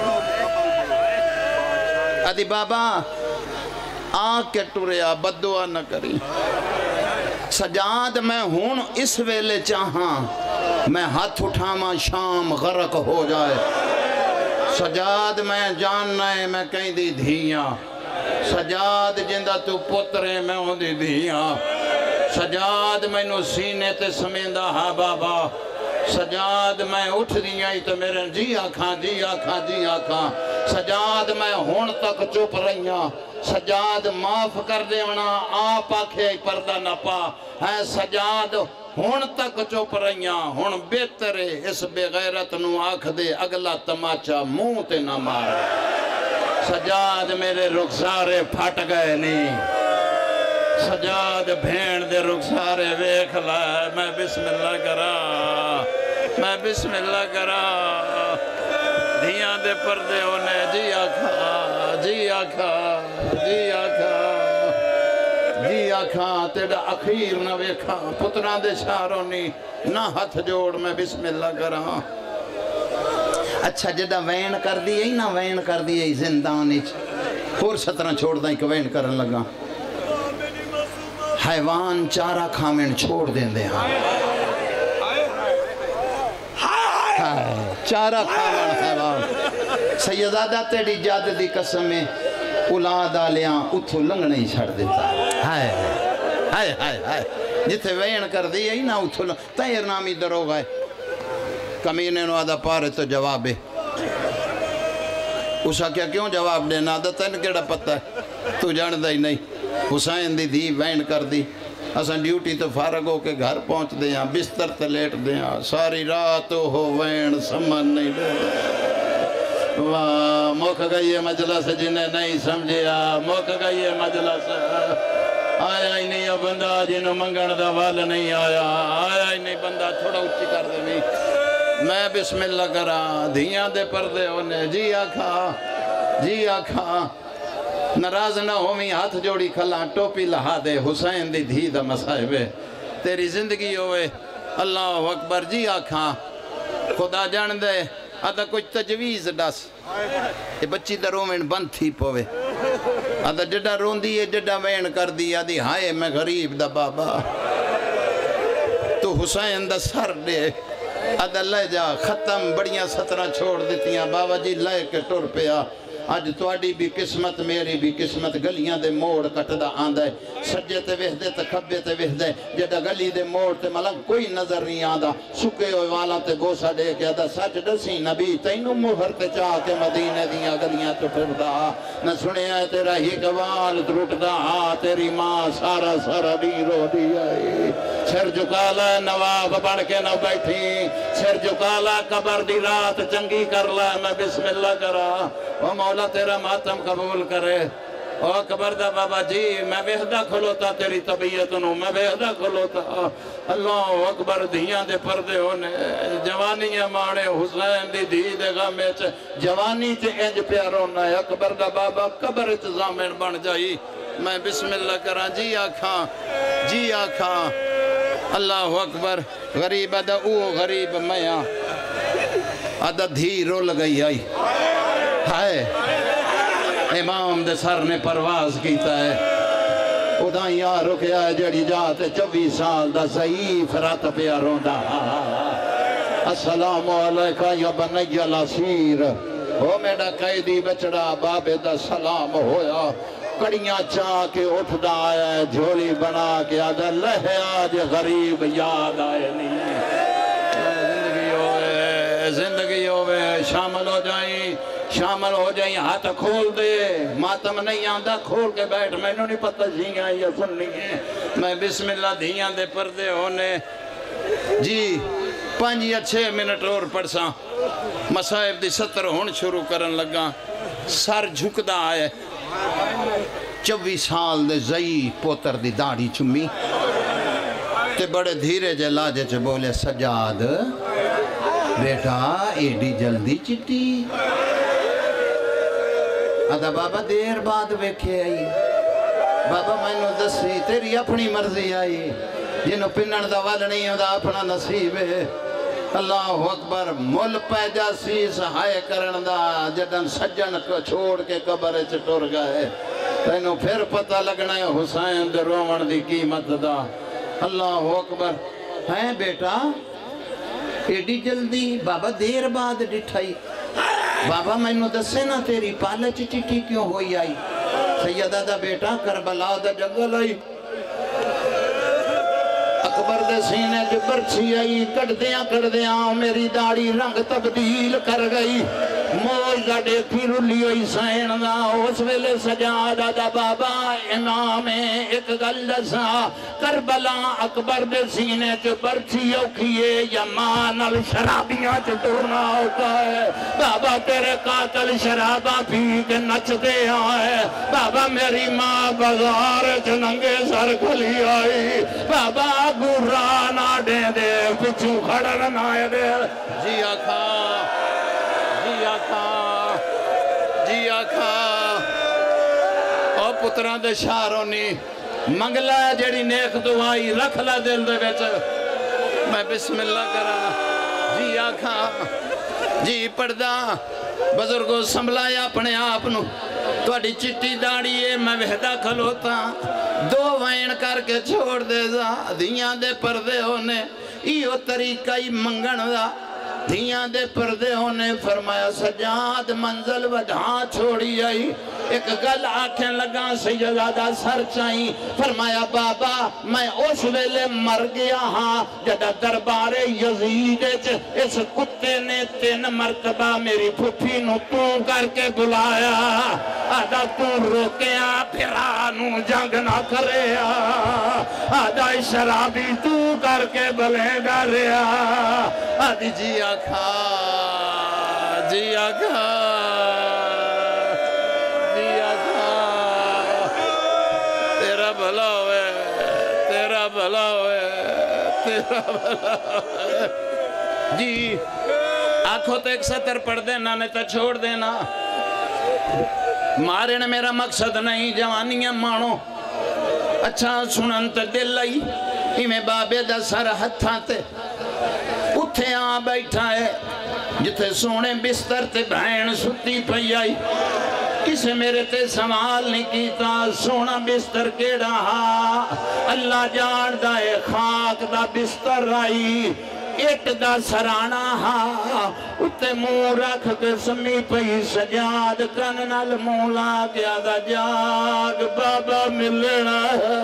ادھی بابا آنکھ کے ٹوریا بددعا نہ کری سجاد میں ہون اس ویلے چاہاں میں ہاتھ اٹھاما شام غرق ہو جائے سجاد میں جاننا ہے میں کہیں دی دھیاں سجاد جندہ تو پترے میں ہوں دی دھیاں سجاد میں نو سینے تے سمیندہ ہاں بابا سجاد میں اٹھ دیاں تو میرے جی آکھاں جی آکھاں جی آکھاں سجاد میں ہون تک چپ رہیاں سجاد معاف کر دے ونا آپ آکھے پردہ نہ پا ہے سجاد ہون تک چپ رہیاں ہون بہترے اس بے غیرت نو آکھ دے اگلا تماچا منہ تے نہ مار سجاد میرے رخسارے پھٹ گئے نہیں سجاد بھین دے رخسارے ویکھ لائے میں بسم اللہ کرا میں بسم اللہ کرا دھیاں دے پردے ہونے جی آکھا جی آکھا جی آکھا جی آکھا تیڑا اخیر نہ ویکھا پتران دے شاروں نی نہ ہاتھ جوڑ میں بسم اللہ کرا اچھا جدہ وین کر دی ای نہ وین کر دی ای زندانی پور سترہ چھوڑ دائیں کہ وین کرن لگا حیوان چارہ کھامن چھوڑ دیں دے ہاں چارہ کھامن حیوان سیدادہ تیڑی جاد دی قسم میں اولاد آلیاں اتھو لنگنے ہی چھڑ دیتا ہائے ہائے ہائے ہائے جتے وین کر دی ای نہ اتھو لنگنے تیر نامی درو گئے کمینے نو آدھا پارے تو جواب ہے اسا کیا کیوں جواب دینا آدھا تین کیڑا پتہ ہے تو جان دا ہی نہیں حسین دی دی وین کر دی اساں ڈیوٹی تو فارغ ہو کے گھر پہنچ دیاں بستر تے لیٹ دیاں ساری رات ہو وین سمن نہیں دے واہ موقع گئی ہے مجلس جنہیں نہیں سمجھیا موقع گئی ہے مجلس آیا ہی نہیں بندہ جنہوں منگن دا وال نہیں آیا آیا ہی نہیں بندہ تھوڑا اچھی کر دے نہیں میں بسم اللہ کرا دھیاں دے پردے ہونے جی آکھا جی آکھا ناراض نہ ہومی ہاتھ جوڑی کھلا ٹوپی لہا دے حسین دی دھی دا مسائبے تیری زندگی ہوئے اللہ اکبر جی آکھاں خدا جان دے آدھا کچھ تجویز ڈس یہ بچی دا رومن بند تھی پوے آدھا جڈا رون دی جڈا وین کر دی آدھی ہائے میں غریب دا بابا تو حسین دا سر دے آدھا لے جا ختم بڑیاں سترہ چھوڑ دیتیاں بابا جی لے کے ٹور پیا آج تواڈی بھی قسمت میری بھی قسمت گلیاں دے موڑ کٹدا آندا ہے سجے تے وہدے تے کھبے تے وہدے جڑا گلی دے موڑ تے ملنگ کوئی نظر نہیں آندا سکے ہوئے والا تے بوسا دے کے آدھا سچ دسی نبی تینوں مہر تے چاہ کے مدینے دیاں گلیاں تو پھردا نہ سنیا تیرا ہی گوال ٹرٹدا ہاں تیری ماں سارا سارا دی رو دی آئی سر جھکالا نواب بڑھ کے نہ بیٹھی سر جھکالا قبر دی رات چنگی کر لا میں بسم اللہ کرا او مولا تیرا ماتم قبول کرے او قبر دا بابا جی میں وحدہ کھلوتا تیری طبیعت نو میں وحدہ کھلوتا اللہ اکبر دھیاں دے پردے ہونے جوانیاں مانے حسین دی دھی دے غامے چے جوانی چے انج پیارونا ہے قبر دا بابا قبر اتزامن بن جائی میں بسم اللہ کرا جی آکھاں جی آکھاں اللہ اکبر غریب ادا او غریب میاں ادا دھی رول گئی آئی ہائے امام دے سر نے پرواز کیتا ہے ادھائیں یار رکیا ہے جڑی جاتے چوبی سال دا ضعیف رات پیا روندا السلام علیکہ یا بنی الاسیر او میڈا قیدی بچڑا بابے دا سلام ہویا کڑیاں چاہ کے اٹھدا آیا ہے جھولی بنا کے آدھا لہے آج غریب یاد آئے نہیں زندگی ہوئے زندگی ہوئے شامل ہو جائیں شامل ہو جائیں ہاتھ کھول دے ماتم نہیں آندہ کھول کے بیٹھ میں نے نہیں پتہ جھینگاں یا سننی ہے میں بسم اللہ دھیاں دے پردے ہونے جی پانچ یا چھ منٹ اور پڑھساں مسائب دی ستر ہون شروع کرن لگا سر جھکدا آئے چوبی سال دے زئی پوتر دی داڑھی چمی تے بڑے دھیرے جے لاجے چے بولے سجاد بیٹا ایڈی جلدی چٹی آدھا بابا دیر بعد ویکھے آئی بابا میں نو دسی تیری اپنی مرضی آئی جنہوں پنن دا وال نہیں ہوتا اپنا نصیب ہے اللہ اکبر مل پہ جاسی سہائے کرن دا جدن سجن کو چھوڑ کے قبر چٹور گئے تینوں پھر پتہ لگنا ہے حسین دے رومن دی قیمت دا اللہ اکبر ہیں بیٹا ایڈی جلدی بابا دیر بعد ڈٹھائی بابا میں نو دسے نا تیری پالچ چٹی کیوں ہوئی آئی سیدہ دا بیٹا کربلا دا جنگل آئی اکبر دے سینے جو برچی آئی کٹ دیاں کٹ دیاں میری داڑھی رنگ تبدیل کر گئی موج دا دیکھی رلی ہوئی سین دا اس ویلے سجادہ دا بابا امام ایک گلدسا کربلا اکبر دے سینے جو برچی اوکھیے یا مانل شرابیاں جو ٹورنا ہوتا ہے بابا تیرے قاتل شرابہ پی کے نچ دے آئے بابا میری ماں بازار چننگے سر کھلی آئی بابا گرانا دے دے پچھو کھڑن آئے دے جی آکھا جی آکھا جی آکھا او پتران دے شاروں نے منگلا جیڑی نیک دعائی رکھ لا دل دے بیچ میں بسم اللہ کرا جی آکھا جی پردہ بزرگوں سنبھلایا اپنے آپنو توڑی چٹی داڑی ہے میں وحدہ کھلوتا دو وین کر کے چھوڑ دے زا دھیاں دے پردے ہونے ایو طریقہ ہی منگن دا دھیاں دے پردے ہونے فرمایا سجاد منزل وجہاں چھوڑی آئی ایک گل آنکھیں لگا سیدہ سر چاہیں فرمایا بابا میں اس ویلے مر گیا ہاں جدہ دربار یزید اس کتے نے تین مرتبہ میری پھوپھی نو تو کر کے بلایا آدھا تو روکیا پھرانو جنگ نہ کرے آدھا شرابی تو کر کے بلے گا ریا آدھی جی آکھا جی آکھا جی آکھا تیرا بھلا ہوئے تیرا بھلا ہوئے تیرا بھلا ہوئے جی آنکھوں تو ایک سطر پڑھ دینا نہیں تو چھوڑ دینا مارے نے میرا مقصد نہیں جوانیاں مانو اچھا سنن تے دل لئی ہمیں بابے دا سر ہتھاں تے اٹھے آ بیٹھا ہے جتے سونے بستر تے بہن ستی پئی آئی کسے میرے تے سوال نہیں کیتا سونا بستر کیڑا ہا اللہ جان دا اے خاک دا بستر آئی ایک دا سرانا ہا اتے موں رکھ کے سمی پئی سجاد کننال مولا کیا دا جاگ بابا ملنا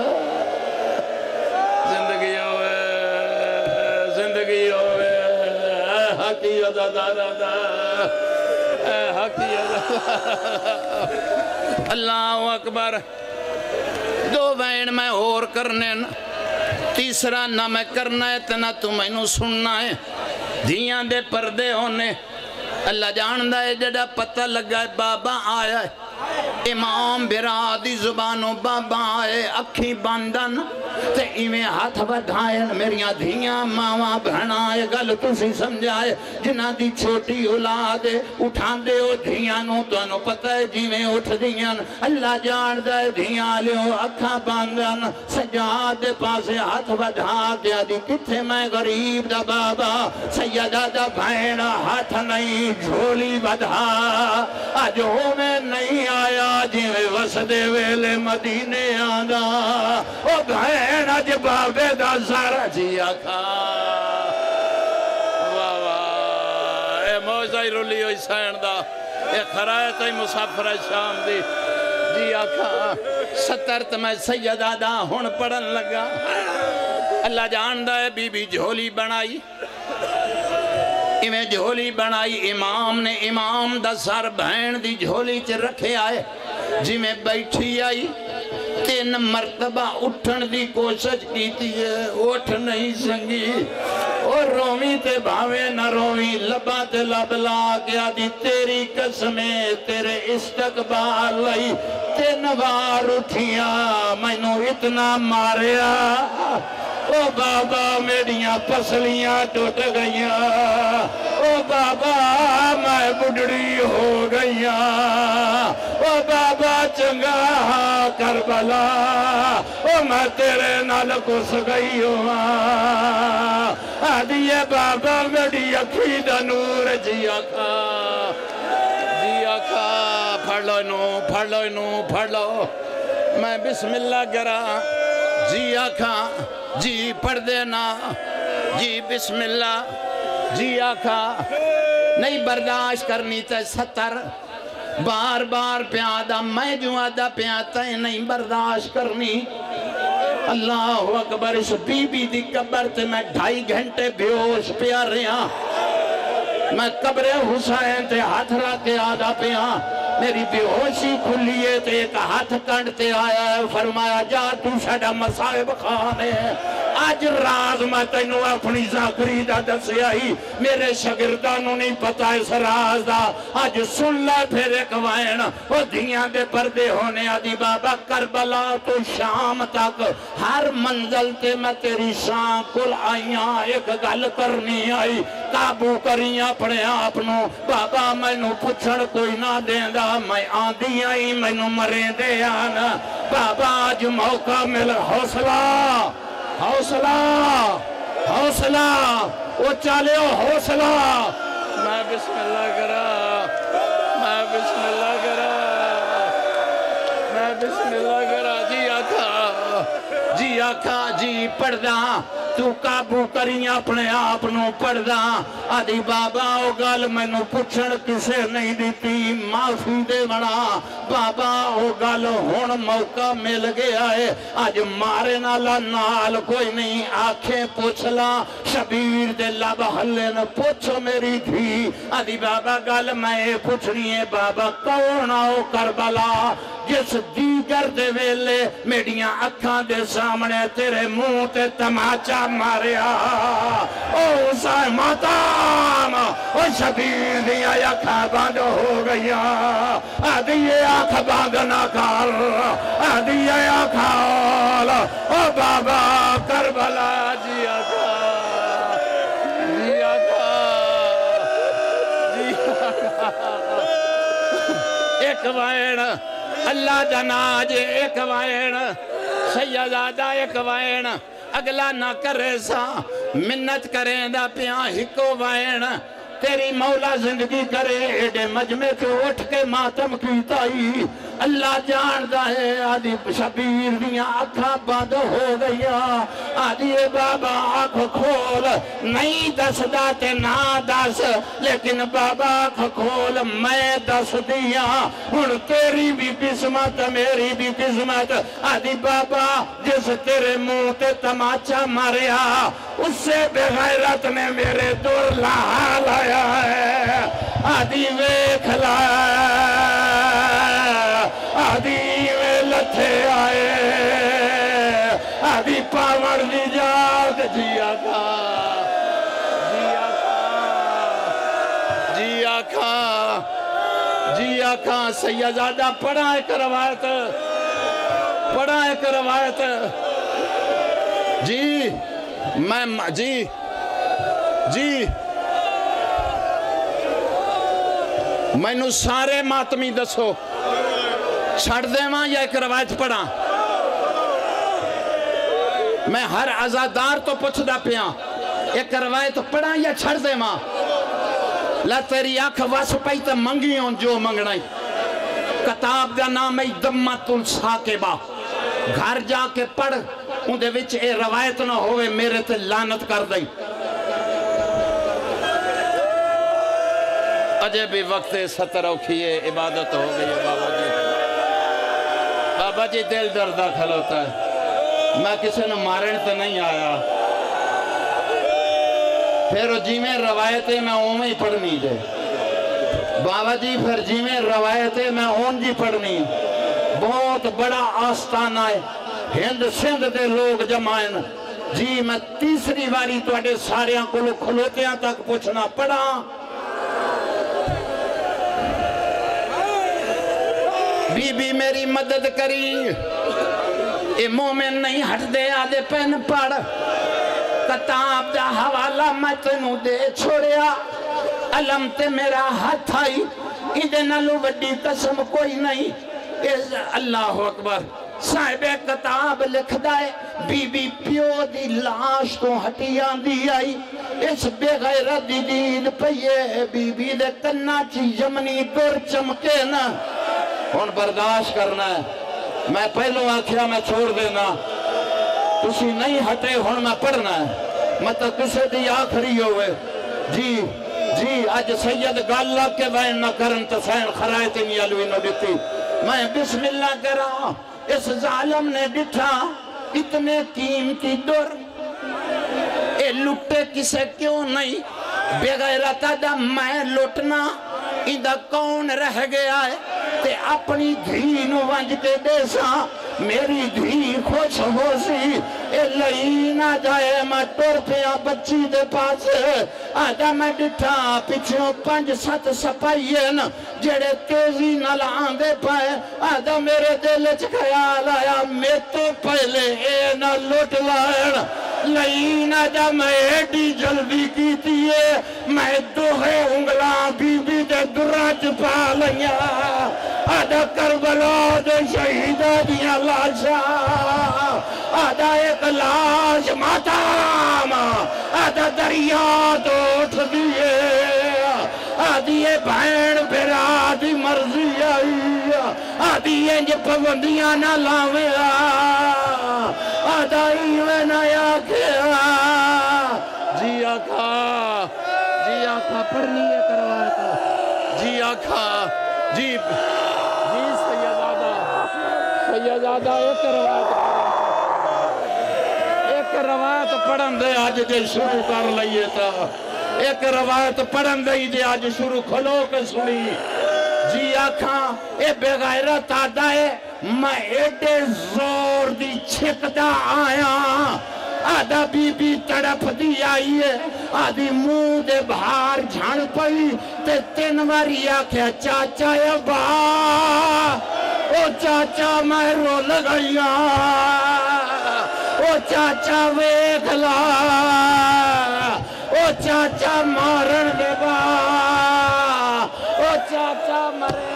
زندگی ہوئے زندگی ہوئے حقی ادا دارا دا حقی ادا اللہ اکبر دو بین میں اور کرنے تیسرا نہ میں کرنا ہے تنا تو میں نو سننا ہے دھیاں دے پردے ہونے اللہ جاندہ ہے جڑا پتہ لگا ہے بابا آیا ہے امام برادی زبانوں بابا آئے اکھی باندن تے ایویں ہاتھ بدھائیں میریاں دھیاں ماواں بہناں اے گل تسی سمجھائے جنہ دی چھوٹی اولاد اٹھان دے ہو دھیاں نو تو انو پتہ ہے جیویں اٹھ دیاں اللہ جان دے دھیاں لیو اکھاں باندھن سجاد دے پاسے ہاتھ بدھا دیا دی کتھے میں غریب دا بابا سیدہ دا بہن ہاتھ نہیں جھولی بدھا آج ہو میں نہیں آیا جیویں وسدے ویلے مدینے آنا او بہن آج بابے دا سارا جیا کھا واہ واہ اے موزائی رولی ہوئی سین دا اے خرایت ہی مسافر شام دی جیا کھا سترت میں سیدہ دا ہون پڑھن لگا اللہ جاندہ ہے بی بی جھولی بنائی ایویں جھولی بنائی امام نے امام دا سر بہن دی جھولی چ رکھے آئے جی میں بیٹھی آئی تین مرتبہ اٹھن دی کوشش کیتی ہے اٹھ نہیں سنگی اور رومی تے بھاوے نہ رومی لبا تے لبلا کیا دی تیری قسمیں تیرے استقبال لئی تین بار اٹھیاں میں نو اتنا ماریا او بابا میریاں پسلیاں ٹوٹ گئیاں او بابا میں بڑھڑی ہو گئیاں او بابا چنگا کربلا او میں تیرے نال کس گئی ہوں آدھیے بابا میری اکھی دا نور جیا کھا جیا کھا پڑھ لو انو پڑھ لو انو پڑھ لو میں بسم اللہ گرا جی آکھا جی پڑھ دینا جی بسم اللہ جی آکھا نہیں برداشت کرنی تے ستر بار بار پیادہ میں جو آدھا پیاتا ہے نہیں برداشت کرنی اللہ اکبر اس بی بی دی قبر تے میں ڈھائی گھنٹے بیوش پیا رہا میں قبر حسین تے ہاتھ راتے آدھا پیا میری بیہوشی کھلیے تے ایک ہاتھ کنڈتے آیا ہے فرمایا جا تو ساڈا مصائب خانے آج راز میں تینوں اپنی ذاکری دا دسے آئی میرے شاگردانوں نہیں پتا اس راز دا آج سن لے پھر ایک وائن وہ دھیاں دے پردے ہونے آدھی بابا کربلا تو شام تک ہر منزل تے میں تیری شان کل آئیاں ایک گل کرنی آئی قابو کریاں پڑے اپنوں بابا میں نو پچھڑ کوئی نہ دیں دا میں آدھی آئی میں نو مرے دے آنا بابا آج موقع مل حوصلہ حوصلہ حوصلہ وہ چالے ہو حوصلہ میں بسم اللہ کرا میں بسم اللہ کرا میں بسم اللہ کرا جی آکھا جی آکھا جی پڑھدا تو قابو کریاں اپنے آپنوں پڑھدا آدھی بابا او گل میں نو پچھڑ کسے نہیں دیتی معافی دے بڑا بابا او گل ہون موقع مل گیا ہے آج مارے نالا نال کوئی نہیں آنکھیں پوچھلا شبیر دے لب حلن پوچھو میری تھی آدھی بابا گل میں پوچھنی ہے بابا کون آؤ کربلا جس دیگر دے ویلے میڈیاں اکھاں دے سامنے تیرے منہ تے تماچا ماریا او حسین ماتام او شبیر دیا اکھاں باندھ ہو گیا آدھیے آنکھ باندھ نہ کر آدھیے آنکھال او بابا کربلا جی آکھا جی آکھا جی آکھا ایک وائن اللہ جناج ایک وائن سیدادہ ایک وائن اگلا نہ کرے سا منت کریں دا پیاں ہکو وائن تیری مولا زندگی کرے ایڈے مجمع کے اٹھ کے ماتم کی تائی اللہ جاندہ ہے آدھی شبیر دیاں آنکھاں بند ہو گیا آدھی بابا آنکھ کھول نہیں دس داتے نہ دس لیکن بابا آنکھ کھول میں دس دیا ہن تیری بھی قسمت میری بھی قسمت آدھی بابا جس تیرے منہ تے تماچا ماریا اس سے بغیرت نے میرے دور لہا لایا ہے آدھی ویکھ لایا آدھی میں لتھے آئے آدھی پاور دی جات جی آقا جی آقا جی آقا جی آقا سیدزادہ پڑھا ایک روایت پڑھا ایک روایت جی میں جی جی مینو سارے ماتمی دسو چھڑ دے ماں یا ایک روایت پڑھا میں ہر عزادار تو پوچھ دا پیاں ایک روایت پڑھا یا چھڑ دے ماں لا تیری آنکھ واس پئی تے منگی ہوں جو منگنائی کتاب دا نام ہے دمت الساکبہ گھر جا کے پڑھ ان دے وچ اے روایت نہ ہوئے میرے تے لعنت کر دیں اجے بھی وقت ستر اوکھیے عبادت ہو گئی ہے بابا جی بابا جی دل دردہ کھلوتا ہے میں کسی نے مارن تے نہیں آیا پھر جی میں روایتیں میں اومیں ہی پڑھنی دے بابا جی پھر جی میں روایتیں میں اون جی پڑھنی بہت بڑا آستانہ ہے ہند سندھ دے لوگ جمائن جی میں تیسری باری تو اڈے ساریاں کو کھلوتیاں تک پوچھنا پڑھا بی بی میری مدد کری اے مومن نہیں ہٹ دے آدھے پین پڑھ کتاب دا حوالہ میں تنو دے چھوڑیا علم تے میرا ہاتھ آئی اندے نلو وڈی قسم کوئی نہیں اللہ اکبر صاحب کتاب لکھ دائے بی بی پیو دی لاش تو ہٹیاں دی آئی اس بے غیرت دی دید پئیے بی بی دے کنہ چی یمنی دور چمکے نا ان برداشت کرنا ہے میں پہلو آکھیا میں چھوڑ دینا تسی نہیں ہٹے ہون میں پڑھنا ہے مطلب کسے دی آخری ہوئے جی جی آج سید گاللہ کے وین نہ کرن تسین خرائط نیالوی نہ دیتی میں بسم اللہ کرا اس ظالم نے ڈٹھا اتنے قیمتی دور اے لٹے کسے کیوں نہیں بے غیرتا دا میں لٹنا اندہ کون رہ گیا ہے تے اپنی دھی نو ونج کے دیسا میری دھی خوش ہو سی اے لئی نہ جائے میں ٹور پیا بچی دے پاس آدھا میں ڈٹھا پچھوں پنج ست سپائین جڑے تیزی نہ لاندے پائے آدھا میرے دل خیال آیا میں تو پہلے اے نہ لٹ لائن لئی نہ جا میں ایڈی جلدی کی تیئے میں دوہے انگلاں بی بی دے دراج پا لیا آدھا کربلا دے شہیدہ دیا لاشا آدھا ایک لاش ماتام آدھا دریا تو اٹھ دیئے آدھی یہ بھین پھر آدھی مرضی آئی آدھی یہ جو پوندیاں نہ لاوے آدھا ایوے نہ آکھیا جی آکھا جی آکھا پڑھنی ہے کرواتا جی آکھا جی جی سیدادہ سیدادہ ایک روایت ایک روایت پڑھن دے آج جے شروع کر لئیے تا ایک روایت پڑھن دے جے آج شروع کھلو کے سنی جی آکھاں اے بے غیرت آدھا ہے میں ایڈے زور دی چھکدہ آیا آدھا بی بی تڑپ دی آئی ہے آدھی منہ دے بھار جھان پئی تے تین واری آکھیا چاچا یا با او چاچا میں رو لگئیاں او چاچا ویکھ لا او چاچا مارن دے با او چاچا مرے